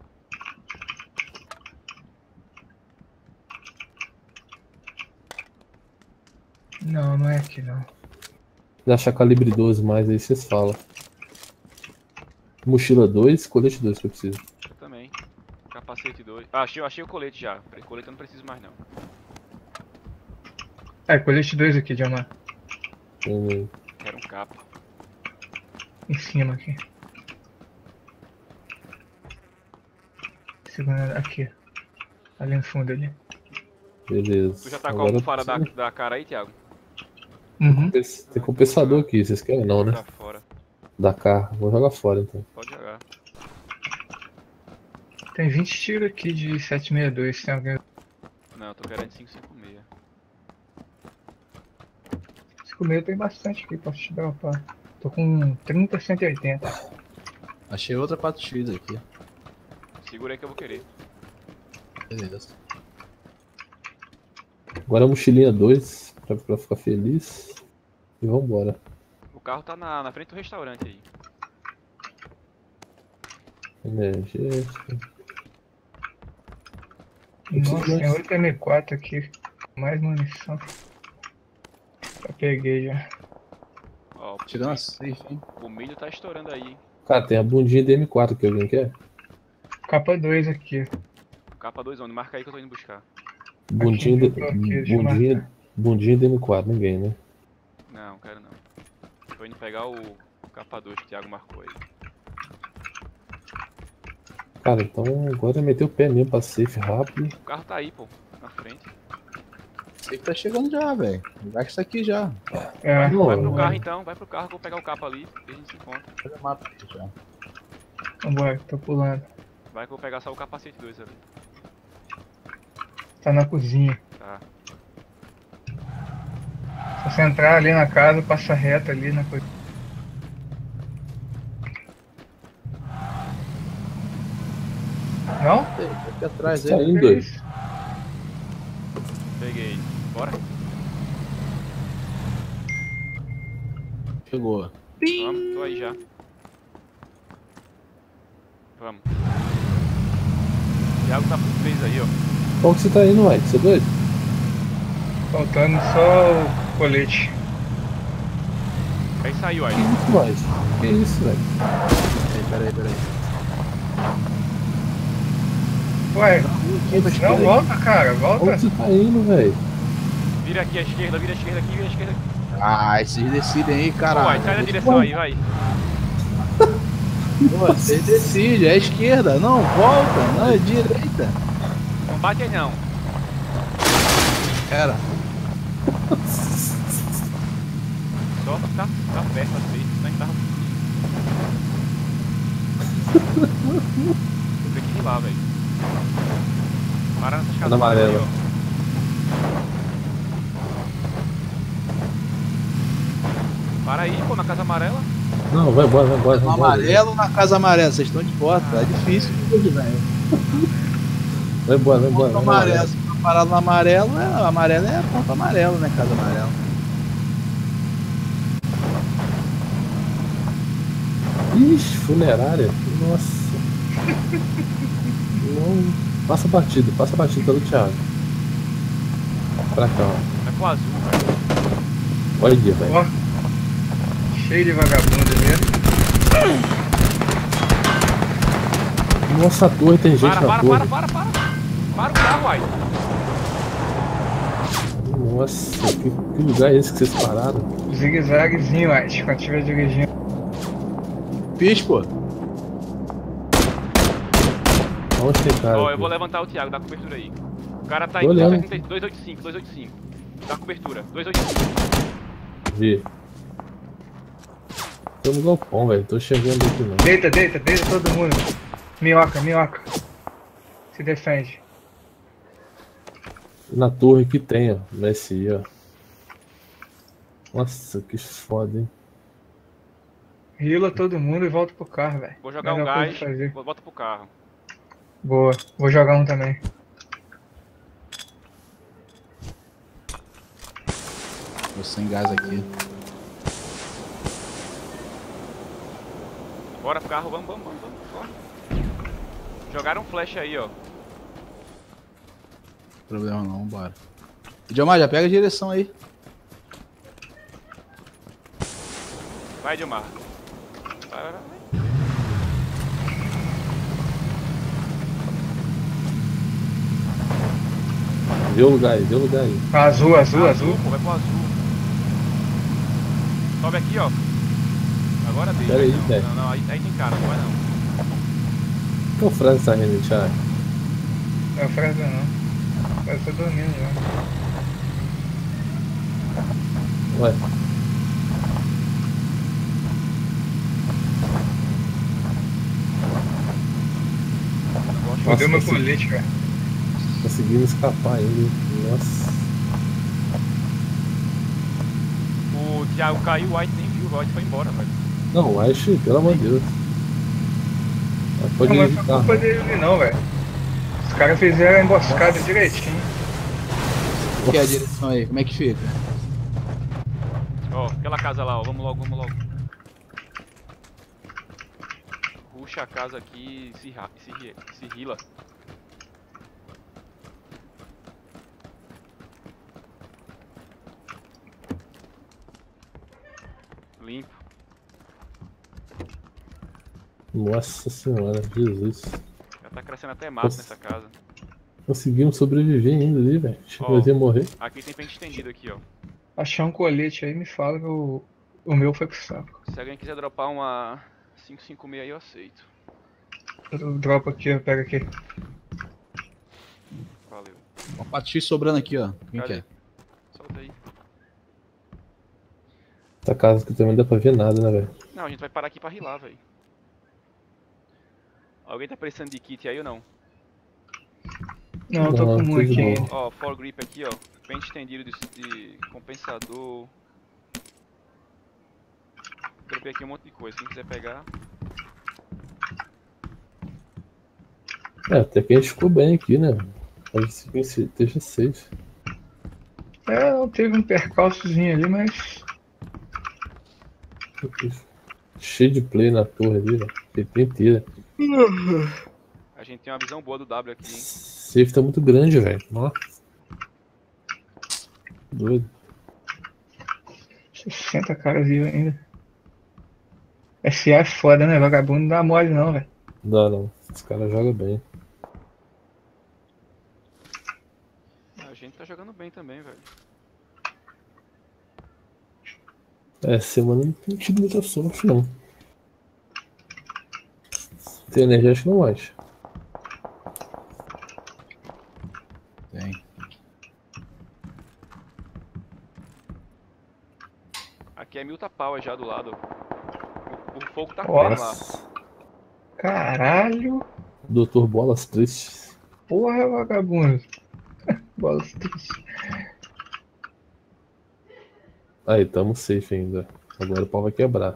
Não, não é aqui não. Se achar calibre 12 mais aí, vocês falam. Mochila 2, colete 2 que eu preciso. Eu também. Capacete 2. Ah, achei o colete já. Colete eu não preciso mais não. É, colete 2 aqui, Diamar. Quero um capa. Em cima aqui. Segunda aqui. Ali no fundo ali. Beleza. Tu já tá com a Agora almofada eu preciso- da cara aí, Thiago? Uhum. Tem compensador aqui, vocês querem não, né? Tá fora. Da carro. Vou jogar fora então. Pode jogar. Tem 20 tiros aqui de 762, tem alguém... Não, eu tô querendo 556. 56 tem bastante aqui, posso te dropar. Tô com 30, 180. Achei outra 4x aqui. Segura aí que eu vou querer. Beleza. Agora a mochilinha 2, pra ficar feliz. E vambora. O carro tá na frente do restaurante aí. Energético. Nossa, tem 8 M4 aqui. Mais munição. Já peguei já. Ó, Tirando a safe, hein? o milho tá estourando aí, hein? Cara, tem a bundinha de M4 que alguém quer? Capa 2 aqui. Capa 2 onde? Marca aí que eu tô indo buscar. Bundinha de, eu tô aqui, deixa eu bundinha de M4, ninguém, né? Não, quero não. Tô indo pegar o capa 2 que o Thiago marcou aí. Cara, então agora meteu o pé mesmo pra safe rápido. O carro tá aí, pô, na frente. Safe tá chegando já, velho. Vai que isso aqui já. É, Não, Vai pro não. carro então, vai pro carro que eu vou pegar o capa ali e a gente se encontra. Olha o mapa aqui já. vambora, tô pulando. Vai que eu vou pegar só o capacete 2 ali. Tá na cozinha. Tá. Se você entrar ali na casa, passa reto ali na cozinha. Não? Tem, aqui atrás Tá aí. indo Que aí. isso? Peguei. Bora? Chegou. Vamos, tô aí já. Vamos. O Thiago tá por 3 aí, ó. Qual que você tá indo, Mike? Você é doido? Faltando só o colete. Aí saiu aí. Que isso, Mike? Que isso, velho? Peraí. Ué, Aqui pra esquerda não, aí. volta, cara, Onde volta. você tá indo, velho? Vira aqui à esquerda, vira à esquerda aqui, vira à esquerda aqui. Ah, vocês decidem aí, Vai, caralho. sai da direção aí, vai. Pô, vocês decidem, é esquerda. Não, volta. Não, é direita. Não bate aí não. Era. Só tá perto às vezes, senão a gente tava. Tem que ir lá, velho. Para nessas Tá casas na amarela. aí, ó. Para aí, pô, na casa amarela. Não, vai embora, vai embora. No vai embora. amarelo ou na casa amarela? Vocês estão de porta. É difícil, velho. Vai embora, vai embora. Ponto vai embora. amarelo. Se for parado no amarelo é ponto amarelo, né? Casa amarela. Ixi, funerária. Nossa. Não. Passa batido pelo Thiago. Pra cá, ó. É pro azul, velho. Olha aí, velho. Ó, cheio de vagabundo mesmo. Nossa, a torre tem gente na Para torre. o carro, ai. Nossa, que lugar é esse que vocês pararam? Zigue-zaguezinho, White, quando estiver dirigindo. Fiz, pô. Onde tem cara? Ó, aqui? eu vou levantar o Thiago, dá cobertura aí. O cara tá aí, Tô olhando. 285. Dá cobertura, 285. Vi. Tô no galpão, velho. Tô chegando aqui não. Deita todo mundo. Minhoca. Se defende. Na torre que tem, ó. Nesse aí, ó. Nossa, que foda, hein? Rila todo mundo e volta pro carro, velho. Vou jogar um Melhor coisa gás, a fazer. volta pro carro. Boa. Vou jogar um também. Tô sem gás aqui. Bora pro carro, vamos. Jogaram um flash aí, ó. Problema não, bora. Diomar, já pega a direção aí. Vai, Dilmar. Vai. Vê o lugar aí. Azul. Pô, vai pro azul. Sobe aqui, ó. Agora deixa. Pera aí, não, velho. não, aí tem cara, não vai não. Que o Franz tá rindo, Thiago? Não é o França não. Eu tô dormindo já. Ué. Fudeu meu consegui- colete, cara. Conseguimos escapar ainda. Nossa. O Thiago caiu, o White nem viu, o White foi embora, velho. Não, o Ash, pelo amor de Deus. Mas pode Não, mas dirigir foi carro. culpa dele não, velho. Os caras fizeram a emboscada direitinho. Qual que é a direção aí? Como é que fica? Ó, aquela casa lá, ó. Vamos logo, vamos logo. Ruxa a casa aqui e se rila. Limpo. Nossa senhora, Jesus. Já tá crescendo até mato nessa casa. Conseguimos sobreviver ainda ali, velho. Chegou a morrer. Aqui tem pente estendido aqui, ó. Achar um colete aí, me fala que o meu foi pro saco. Se alguém quiser dropar uma 556 aí, eu aceito. Eu dropo aqui, eu pego aqui. Valeu. Ó, Pati sobrando aqui, ó. Quem Cadê? quer? Solta aí. Essa casa aqui também não dá pra ver nada, né, velho? Não, a gente vai parar aqui pra rilar, velho. Alguém tá precisando de kit aí ou não? Não, eu tô Não, com um tudo aqui bom. ainda. Ó, foregrip aqui, ó. Pente estendido de compensador. Dropei aqui um monte de coisa. Quem quiser pegar. É, até que a gente ficou bem aqui, né? Pode ser que esteja safe. É, não teve um percalçozinho ali, mas. Cheio de play na torre ali, velho. TP inteira. A gente tem uma visão boa do W aqui, hein? Safe tá muito grande, velho. Ó. Doido. 60 caras vivos ainda. SA é foda, né? Vagabundo não dá mole não, velho. Não dá não. Os caras jogam bem. A gente tá jogando bem também, velho. É, semana não tem tido muita sorte, não. Tem energético, não acho. Tem. Aqui é Milta Power já do lado. O fogo tá Ó. comendo lá. Caralho. Doutor Bolas Tristes. Porra, vagabundo. Bola triste. Aí, tamo safe ainda. Agora o pau vai quebrar.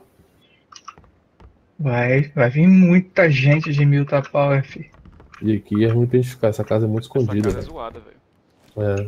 Vai vir muita gente de Milta Power, fi. E aqui é ruim pra gente ficar. Essa casa é muito Essa escondida, casa é velho. zoada, velho. É.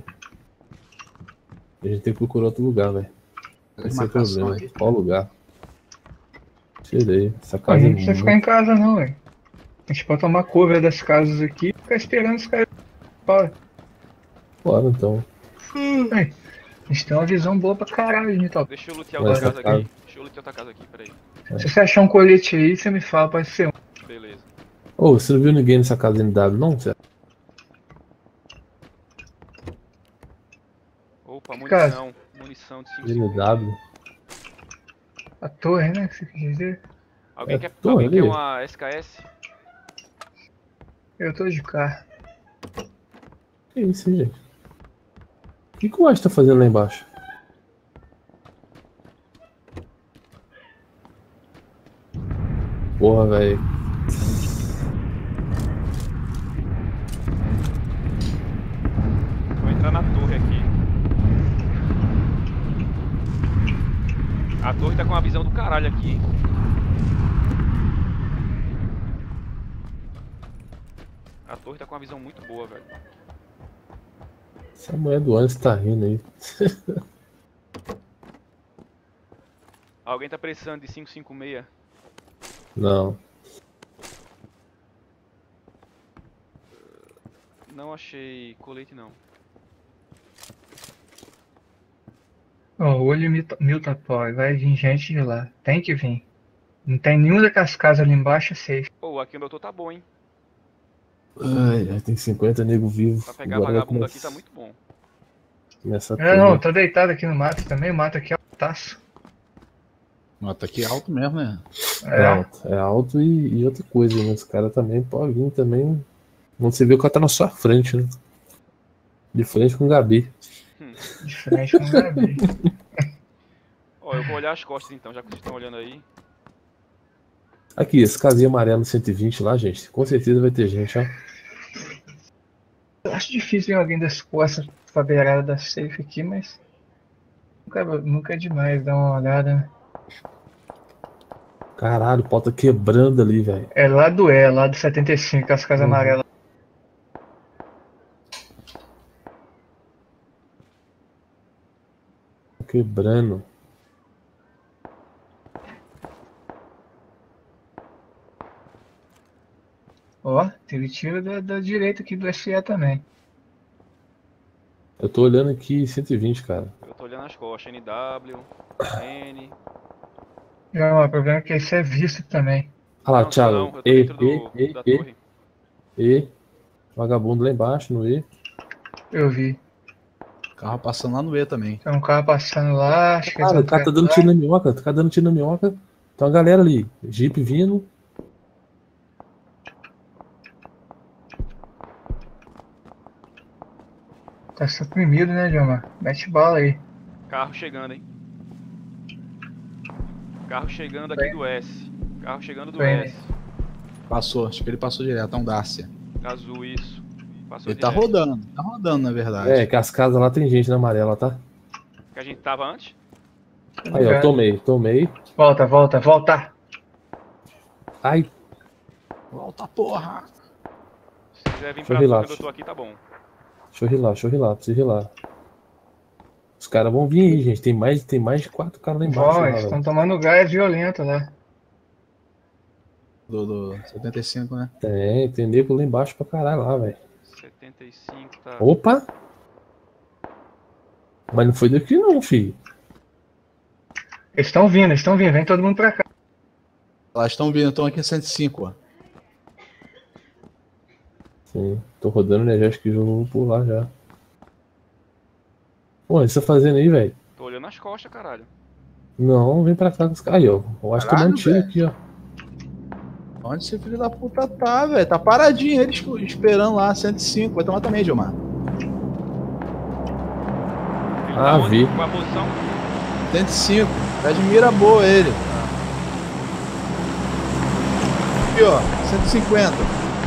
A gente tem que procurar outro lugar, velho. Esse é o Marcação problema. aí. Qual lugar? Tirei. Essa A casa gente é não precisa ficar muito... em casa não, velho. A gente pode tomar cover das casas aqui e ficar esperando os caras. Power. Claro, então. Aí, a gente tem uma visão boa pra caralho de Milta Power. Deixa eu lutear outra Essa casa casa. aqui. Deixa eu lutear outra casa aqui, peraí. Se você achar um colete aí, você me fala, pode ser um. Beleza. Ô, você não viu ninguém nessa casa NW, não? Zé? Opa, Casa. munição. Munição de 5 NW? A torre, né? Que você quer dizer? Alguém, É, quer, tô alguém ali. quer uma SKS? Eu tô de carro. Que isso, hein, gente? O que o Ash tá fazendo lá embaixo? Porra, velho. Vou entrar na torre aqui. A torre tá com uma visão do caralho aqui, hein? A torre tá com uma visão muito boa, velho. Essa mulher do Anderson tá rindo aí. Alguém tá precisando de 556? Não. Não achei colete, não. Ó, o olho Milta Power, vai vir gente de lá. Tem que vir. Não tem nenhuma daquelas casas ali embaixo, é safe. Pô, aqui onde eu tô tá bom, hein? Ai, tem 50 nego vivo. Pra pegar Agora vai vagabundo aqui tá muito bom. Começa a É, não, eu correr. tô deitado aqui no mato também. O mato aqui é altaço. Ó, tá aqui alto mesmo, né? É alto e outra coisa, né? Os caras também podem vir também. Quando você vê o cara tá na sua frente, né? De frente com o Gabi. De frente com o Gabi. Ó, eu vou olhar as costas então, já que vocês estão olhando aí. Aqui, esse casinha amarelo 120 lá, gente. Com certeza vai ter gente, ó. Eu acho difícil ver alguém das costas pra beirada da safe aqui, mas nunca é demais dar uma olhada, né? Caralho, o pau tá quebrando ali, velho. É lá do 75, as casas amarelas. Quebrando. Ó, teve tiro da direita aqui do SE também. Eu tô olhando aqui 120, cara. Eu tô olhando as costas, NW, N. Não, o problema é que esse é visto também. Ah lá, Não, Thiago. não, eu tô dentro da torre. E. Vagabundo lá embaixo, no E. Eu vi. Carro passando lá no E também. Tem um carro passando lá, acho que eles Cara, vão o cara tá entrar dando lá. tiro na minhoca, o cara dando tiro na minhoca. Tem uma galera ali. Jeep vindo. Tá suprimido, né, Dilma? Mete bala aí. Carro chegando, hein? Carro chegando aqui do S. Carro chegando do Bem. S. Passou, acho que ele passou direto, é um Dacia. Azul, isso. Passou Ele tá direto. rodando na verdade. É, que as casas lá tem gente na amarela, tá? Que a gente tava antes? Aí, ó, tomei. Volta. Ai, Volta, porra! Se quiser vir Deixa pra eu torre rilar. onde eu tô aqui, tá bom. deixa eu rilar, preciso rilar. Os caras vão vir aí, gente. Tem mais de 4 caras lá embaixo. Vó, Lá, eles velho. estão tomando gás violento lá. Do 75, né? Tem nego lá embaixo pra caralho lá, velho. 75 tá. Opa! Mas não foi daqui não, filho. Eles estão vindo, vem todo mundo pra cá. Elas estão vindo, estão aqui em 105, ó. Sim, tô rodando, né? Já acho que eu vou por lá já. Pô, o que você tá fazendo aí, velho? Tô olhando as costas, caralho. Não, vem pra cá com os caras. Aí, ó. Eu acho que Caralho, tomando tiro velho. aqui, ó. Onde esse filho da puta tá, velho? Tá paradinho ele esperando lá, 105. Vai tomar também, Gilmar. Ele Ah, tá onde? vi. Qual a posição? 105. Tá de mira boa ele. Aqui, ó. 150.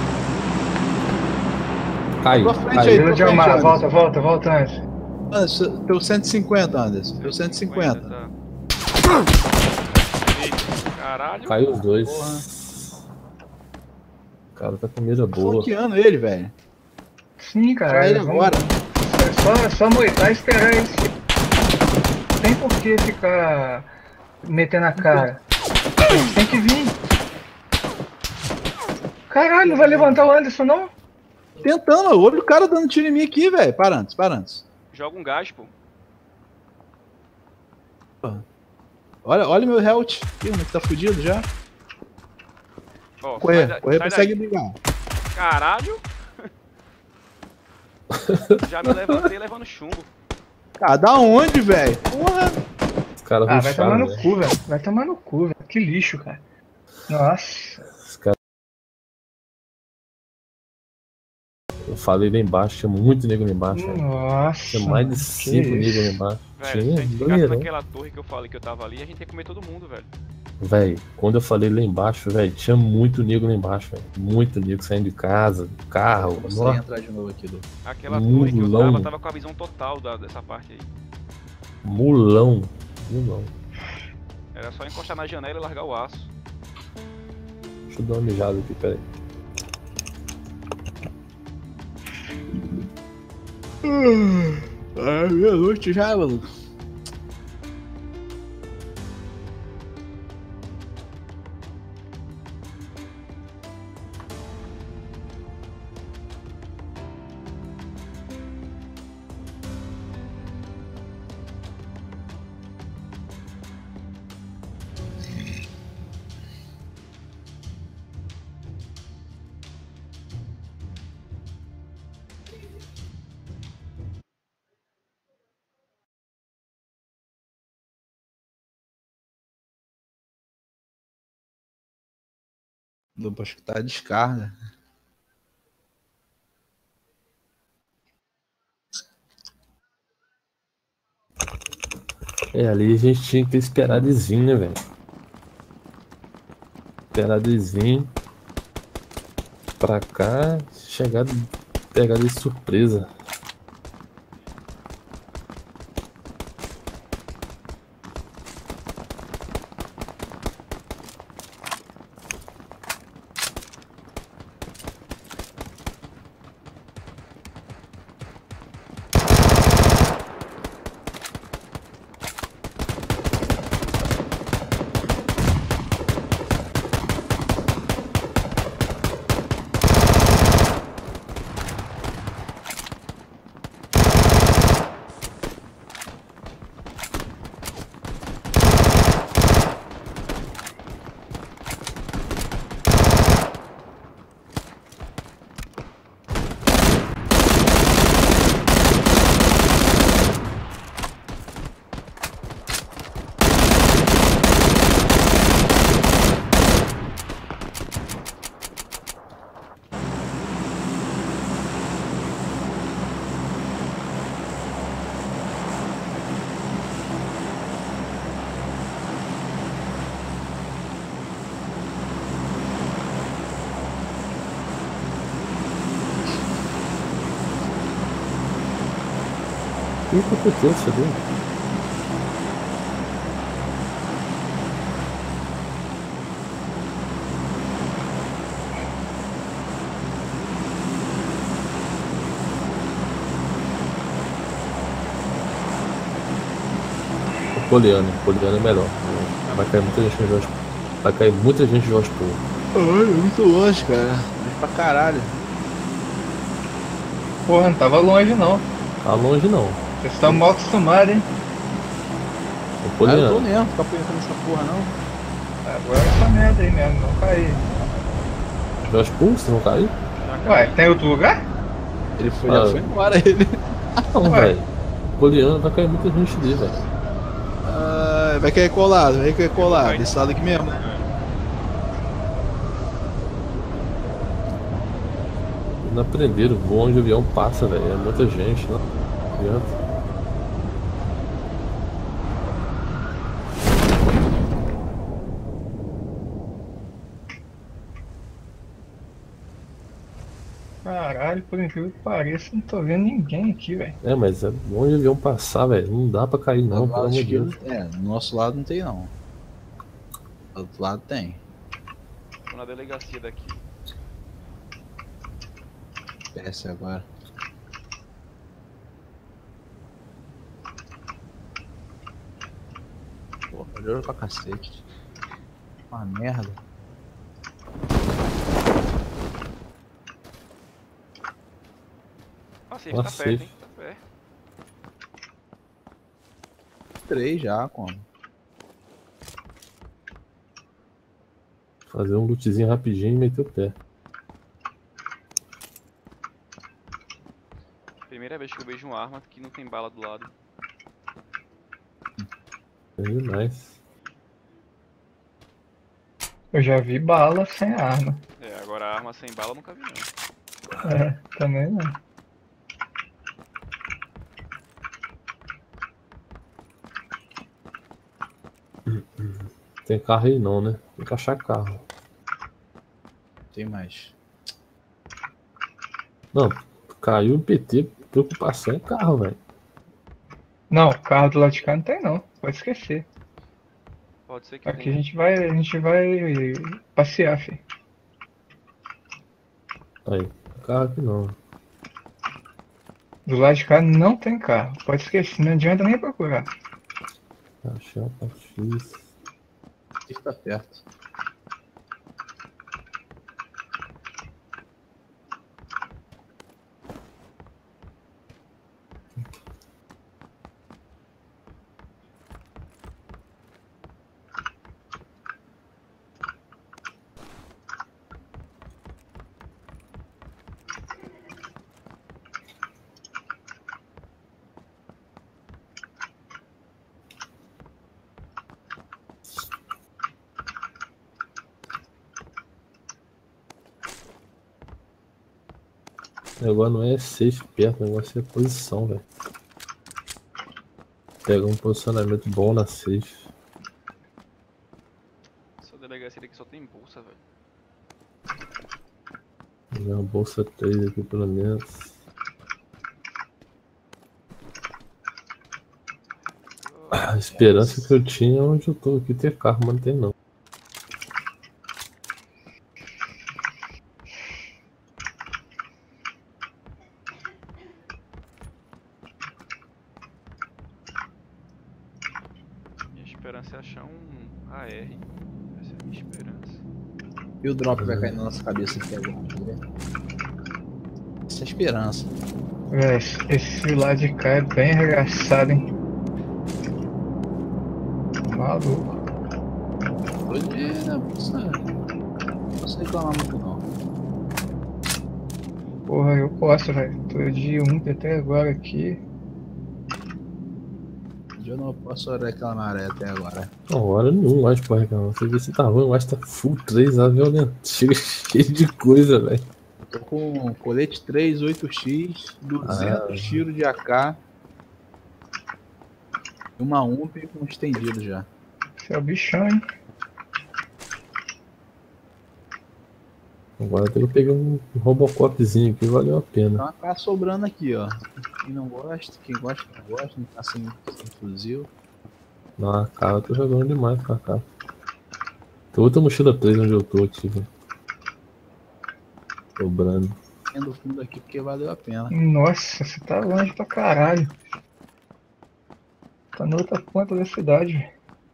Caiu, Tua frente caiu. aí. Vila de frente, Almar, Anderson. volta antes. Anderson, teu 150, Anderson. Teu 150. Tá. Eita, caralho. Caiu os dois. Porra. O cara tá com mira boa. Flanqueando ele, velho. Sim, cara. Pra ele vamos- agora. É só moitar e esperar eles. Não tem por que ficar metendo a cara. Eles têm que vir. Caralho, não vai levantar o Anderson, não? Tentando, olha o cara dando tiro em mim aqui, velho. Para antes. Joga um gás, pô. Olha meu health. Ih, como é que tá fudido já? Ó, Correr sai consegue daí. brigar. Caralho. Já me levantei levando chumbo. Ah, da onde, velho? Porra. Os caras Ah, vai tomar rusharam, no velho. cu, velho. Vai tomar no cu, velho. Que lixo, cara. Nossa. Os caras... Eu falei lá embaixo, tinha muito nego lá embaixo, velho. Nossa. Tinha mais de que 5 negros lá isso. embaixo. Velho, se a Tinha, gente ficasse banheirão. naquela torre que eu falei que eu tava ali, a gente ia comer todo mundo, velho. Velho, quando eu falei lá embaixo, velho, tinha muito nego lá embaixo, velho. Muito nego saindo de casa, do carro. Vou sair e Nossa, entrar de novo aqui, Du. Aquela torre que eu Mulão. tava com a visão total dessa parte aí. mulão. Era só encostar na janela e largar o aço. Deixa eu dar uma mijada aqui, peraí. Ah, meia-noite já, maluco. Du, acho que tá a descarga. É, ali a gente tinha que ter esperado eles virem, né, velho? Esperado eles virem pra cá, chegar Pega de surpresa. O que aconteceu, você viu? Poliano é melhor. Vai cair muita gente no Jorge. Vai cair muita gente no Jorge Paul. Ai, é muito longe, cara. Longe pra caralho. Porra, não tava longe não. Tá longe não. Vocês estão mal acostumados, hein? O Ah, eu tô Poliano. mesmo, ficar pensando nessa porra não. Agora é essa merda aí mesmo, não cair. Jorge Paul, você não caiu? Ué, tem outro lugar? Ele foi, já foi embora ele. Não, Ué. velho. Poliano vai cair muita gente ali, velho. Ah, vai cair colado, vai cair colado. Desse lado aqui mesmo. Não aprenderam, voa onde o avião passa, velho. É muita gente, não adianta. Caralho, por incrível que pareça, não tô vendo ninguém aqui, velho. É, mas é onde o avião passar, velho. Não dá pra cair, não, Do pelo lado amor de Deus. esquerdo, do nosso lado não tem não. Do outro lado tem. Tô na delegacia daqui. PS agora. Porra, melhorou pra cacete. Uma merda. Ah, safe Ah, tá safe. perto, hein? Tá perto. 3 já, como? Fazer um lootzinho rapidinho e meter o pé. Primeira vez que eu vejo uma arma que não tem bala do lado. É demais. Eu já vi bala sem arma. É, agora a arma sem bala eu nunca vi não. É, também não. Tem carro aí não, né? Tem que achar carro. Tem mais. Não, caiu o PT, preocupação é carro, velho. Não, carro do lado de cá não tem não. Pode esquecer. Pode ser que Aqui a tenha. gente vai passear, filho. Aí, carro aqui não. Do lado de cá não tem carro. Pode esquecer, não adianta nem procurar. Achar tá difícil. Esse tá perto. O negócio não é safe perto, o negócio é posição, velho. Pegar um posicionamento bom na safe. Essa delegacia daqui só tem bolsa, velho. Tem uma bolsa 3 aqui pelo menos. A esperança que eu tinha onde eu tô aqui ter carro, mas não tem não. Minha esperança é achar um AR. Essa é a minha esperança. E o drop vai cair na nossa cabeça aqui agora. Essa é a esperança. Véi, esse lado de cá é bem arregaçado, hein? Maluco. Doideira, não posso reclamar muito não. Porra, eu posso, velho. Tô de 1 até agora aqui. Eu não posso reclamar até agora. Não, hora nenhuma mais pra reclamar. Você vê se tá ruim, eu acho que tá full 3 a violento. Chega cheio de coisa, velho. Tô com colete 3, 8x, 200 tiros de AK. E uma UMP com estendido já. Esse é o bichão, hein? Agora eu peguei um Robocopzinho aqui, valeu a pena. Tem uma AK sobrando aqui, ó. Quem não gosta, quem gosta, não gosta, não tá sem fuzil. Não, a cara eu tô jogando demais com a cara. Tem outra mochila 3 onde eu tô aqui, velho. Sobrando. Do fundo aqui porque valeu a pena. Nossa, você tá longe pra caralho. Tá na outra ponta da cidade, velho.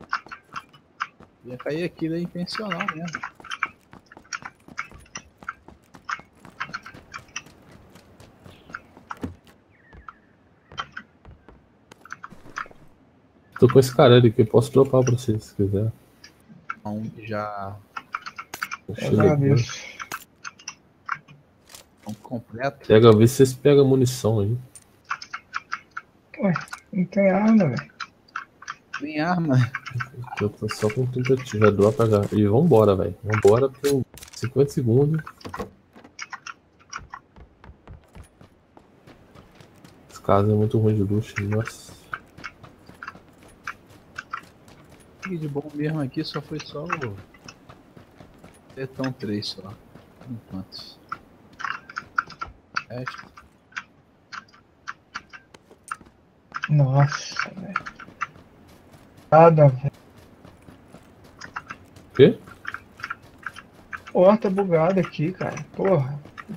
Ia cair aqui daí intencional mesmo. Tô com esse caralho aqui, eu posso dropar pra vocês se quiser. Um já. Eu Mochila agradeço. Um completo. Pega, vê se vocês pegam munição aí. Ué, não tem arma, velho. Tem arma. Eu tô só com tentativa, dropa já. E vambora, velho. Vambora por 50 segundos. Esse caso é muito ruim de luxo, nossa. De bom mesmo aqui só foi só o Tetão 3 só. Por enquanto. Resto. Nossa, velho. Nada, velho. O quê? Porta bugada aqui, cara. Porra.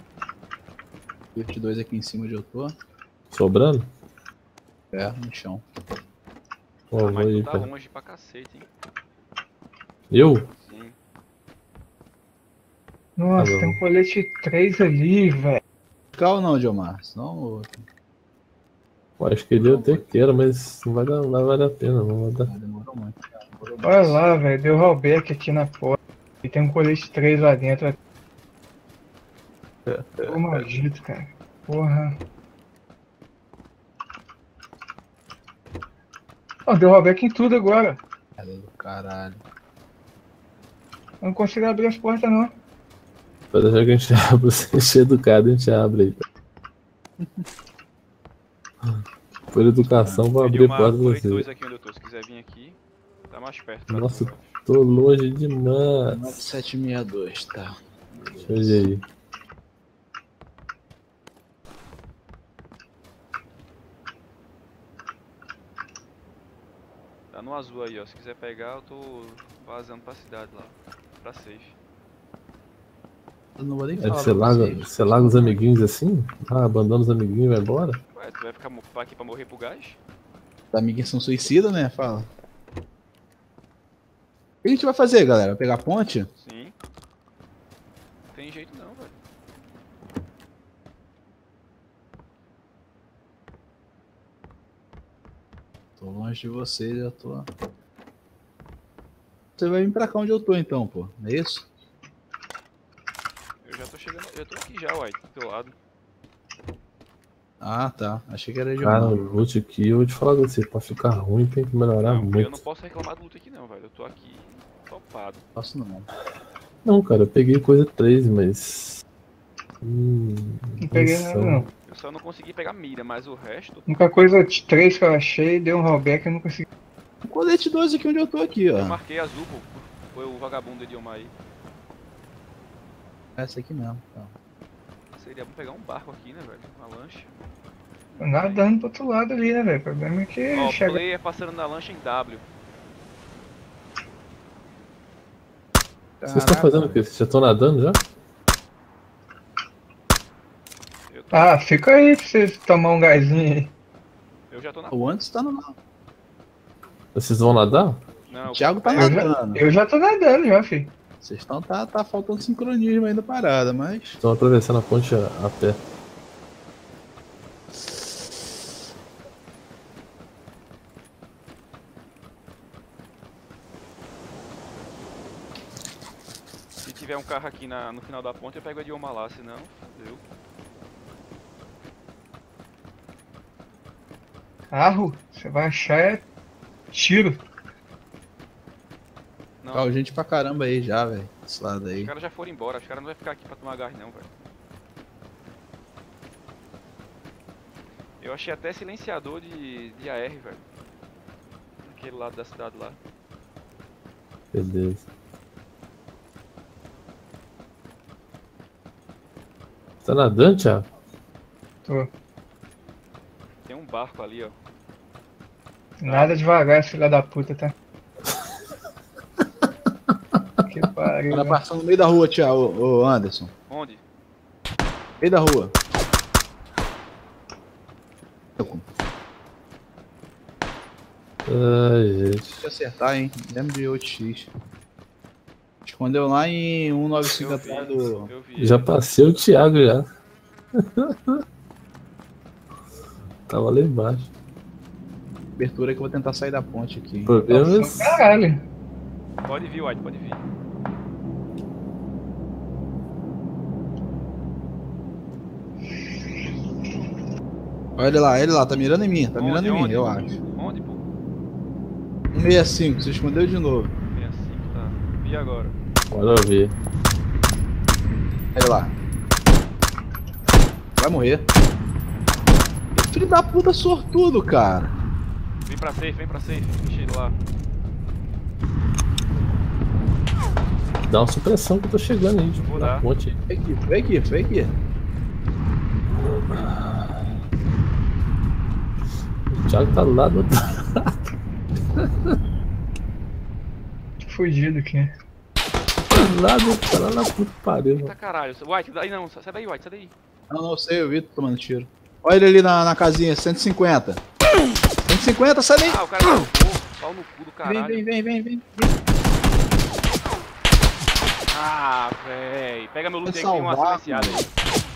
22 aqui em cima onde eu tô. Sobrando? É, no chão. Pô, vou Mas aí, tu tá cara. longe pra cacete, hein? Eu? Sim. Nossa, Tá bom. tem um colete 3 ali, velho. Cal não, Diomar. Senão o outro. Pô, acho que ele eu até quero, mas não vai valer a pena, não vai dar. Demorou muito. Cara. Demorou Olha muito. lá, velho. Deu rollback aqui na porta. E tem um colete 3 lá dentro. Ô, maldito, cara. Porra. Ó, deu rollback em tudo agora. Cara do caralho. Eu não consigo abrir as portas, não. Pode deixar que a gente abre, você encher educado, a gente abre aí. Por educação, vou abrir a Uma porta pra colete você. 2 aqui onde eu tô. Se quiser vir aqui, tá mais perto. pra Nossa, tu, eu acho. tô longe demais. 9762, tá. Deixa eu ver aí. Tá no azul aí, ó. Se quiser pegar, eu tô vazando pra cidade lá. Pra safe. Eu não vou nem Aí falar você pra vocês. você larga os amiguinhos assim? Ah, abandona os amiguinhos e vai embora? Ué, tu vai ficar aqui pra morrer pro gás? Os amiguinhos são suicidas, né? Fala. O que a gente vai fazer, galera? Vai pegar a ponte? Sim. Não tem jeito não, velho. Tô longe de vocês, eu tô. Você vai vir pra cá onde eu tô então, pô. É isso? Eu já tô chegando. Eu tô aqui já, uai, do teu lado. Ah, tá. Achei que era de Cara, um. o loot aqui, eu vou te falar com você, pra ficar ruim tem que melhorar Não, eu não muito. posso reclamar do loot aqui não, velho. Eu tô aqui topado. Posso não. Não, cara, eu peguei coisa 3, mas. Não peguei nada, munição. não. Eu só não consegui pegar mira, mas o resto. A única coisa 3 que eu achei, deu um rollback e eu não consegui. Um colete 12 aqui onde eu tô aqui, ó. Eu marquei azul, pô. Foi o vagabundo de Omar aí. Essa aqui mesmo. Tá. Seria bom pegar um barco aqui, né, velho? Uma lancha. Nadando pro outro lado ali, né, velho? O problema é que Ó, chega. player passando na lancha em W. Vocês estão fazendo o quê? Vocês já estão nadando já? Eu tô, Ah, fica aí pra você tomar um gásinho aí. eu já tô na. O antes tá no. Vocês vão nadar? Não, O Thiago tá Eu nadando. Eu já tô nadando já, filho. Vocês estão. Tá faltando sincronismo aí da parada, mas. Estão atravessando a ponte a pé. Se tiver um carro aqui no final da ponte, eu pego a de Omalá, senão, fodeu. Carro, você vai achar é tiro. Não, Tá, gente pra caramba aí já, velho. Esse lado aí. os caras já foram embora, os caras não vão ficar aqui pra tomar gás não, velho. Eu achei até silenciador de AR, velho. Naquele lado da cidade lá. Beleza. Tá nadando, Thiago? Tô. Tem um barco ali, ó. Nada devagar, filha da puta, tá? Que O pariu. cara né? passando no meio da rua, Thiago. Ô Anderson. Onde? Meio da rua. Ai, gente. Deixa eu acertar, hein? Lembro de OX. Escondeu lá em 195 Eu vi, atrás do. eu vi. Já passei o Thiago já. Tava lá embaixo. Abertura que eu vou tentar sair da ponte aqui. Problemas. Caralho. Pode vir, White, pode vir. Olha ele lá, tá mirando em mim, tá mirando em mim, Onde? eu acho. Onde, pô? 165, você escondeu de novo. 65, tá. Vi agora. Bora ver. Olha lá. Vai morrer. Filho da puta sortudo, cara. Vem pra safe, deixa ele lá. Dá uma supressão que eu tô chegando aí. Vou Na dar. ponte aí. Vem aqui. O Thiago tá lá do outro lado. Fugido aqui. Tá lá na puta que pariu. Eita caralho, White, daí não, sai daí, White, sai daí. Não, eu sei, eu vi, tô tomando tiro. Olha ele ali na casinha, 150. 150, sai daí. Ah, o cara salvou, pau no cu do caralho. Vem. Ah, véi, pega meu loot aí que Vai tem uma salvar, silenciada aí.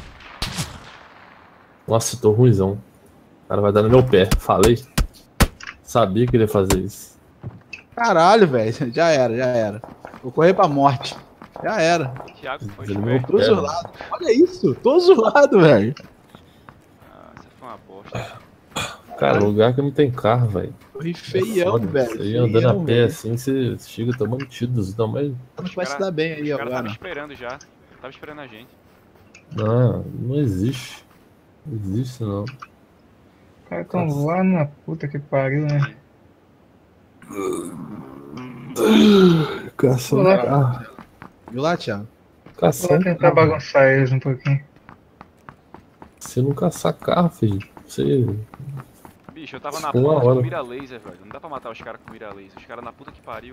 Nossa, eu tô ruimzão. O cara vai dar no meu pé. Falei. Sabia que ele ia fazer isso. Caralho, velho, já era. Vou correr pra morte. Já era. Thiago foi Ele meu esperto. Tô pé, zoado. Olha isso, tô zoado, velho. Ah, essa foi uma bosta. Cara, lugar que não tem carro, velho. Corri feião, Foda. velho. Você ia andando a feião, pé velho. assim, você chega tomando tiro dos tamanhos. A gente vai se dar bem aí Os caras agora. estavam esperando já. Tava esperando a gente. Não existe. Não existe não. Os caras tão lá na puta que pariu, né? Caçando Olá. carro. Viu lá, Thiago? Vou Caçando tentar carro. bagunçar eles um pouquinho. Se não caçar carro, filho, você. Bicho, eu tava na Uma ponte hora. com mira laser, velho. Não dá pra matar os caras com mira laser. Os caras na puta que pariu.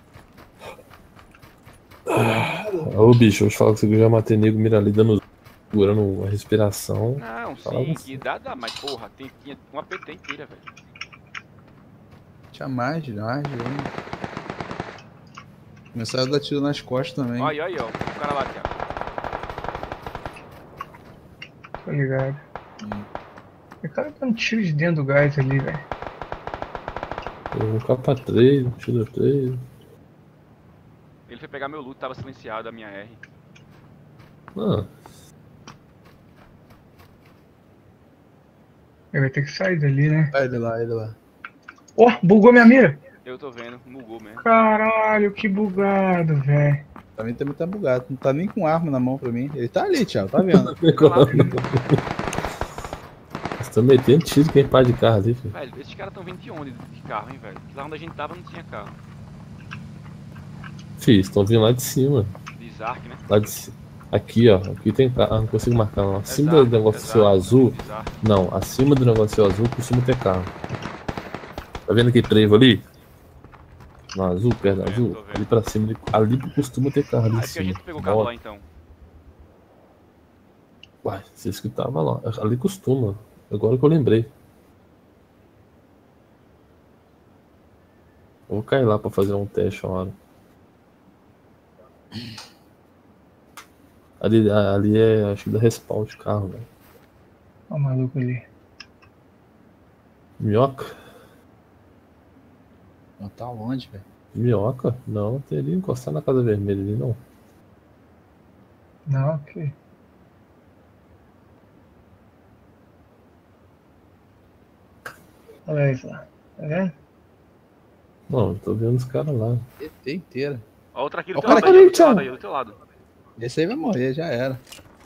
Ô bicho, eu vou te falar que você já matei nego mira ali dando. Segurando a respiração. Não, Fala sim, você. que dá, mas porra, tinha uma PT inteira, velho. Tinha mais. Começaram a dar tiro nas costas também. Aí, ó. O cara lá, Thiago. Tô ligado. O cara tá um tiro de dentro do gás ali, velho. Um capa 3, um tiro 3. Ele foi pegar meu loot, tava silenciado a minha R. Ah, Ele vai ter que sair dali, né? Olha ele lá. Ó, bugou minha mira! Eu tô vendo, mugou mesmo. Caralho, que bugado, velho. Pra mim também tá bugado. Não tá nem com arma na mão pra mim. Ele tá ali, Thiago, tá vendo? Você tá metendo tiro quem pá de carro ali, filho. Velho, esses caras tão vindo de onde de carro, hein, velho? Lá onde a gente tava não tinha carro. Filho, estão vindo lá de cima. De Zark, né? Lá de cima. Aqui, ó. Aqui tem carro. Ah, não consigo marcar, não. Acima do negócio seu azul. Não, acima do negócio seu azul costuma ter carro. Tá vendo aquele trevo ali? No azul, perto do azul? Ali pra cima, ali costuma ter carro ali em Acho que a cima. gente pegou o carro lá então. Uai, vocês que tava lá. Ali costuma. Agora que eu lembrei. Eu vou cair lá pra fazer um teste uma hora. Ali é, acho que da respawn de carro, velho. Olha o maluco ali. Minhoca? Não tá onde, velho? Minhoca? Não, teria encostar na casa vermelha ali, não. Não, ok. Olha isso lá. Tá vendo? Não, eu tô vendo os caras lá. ET inteira. Ó, outra aqui do Ó, teu cara, lado, aí, do tchau. teu lado, aí, do teu lado. Esse aí vai morrer, já era.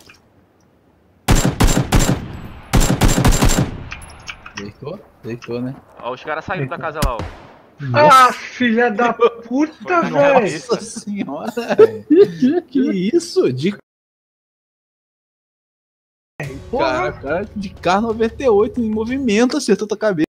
Deitou? Deitou, né? Ó, os caras saíram da casa lá, ó. Ah, filha da puta, velho! Nossa senhora, velho. Que isso? De Porra! cara de carro 98 em movimento, acertou tua cabeça.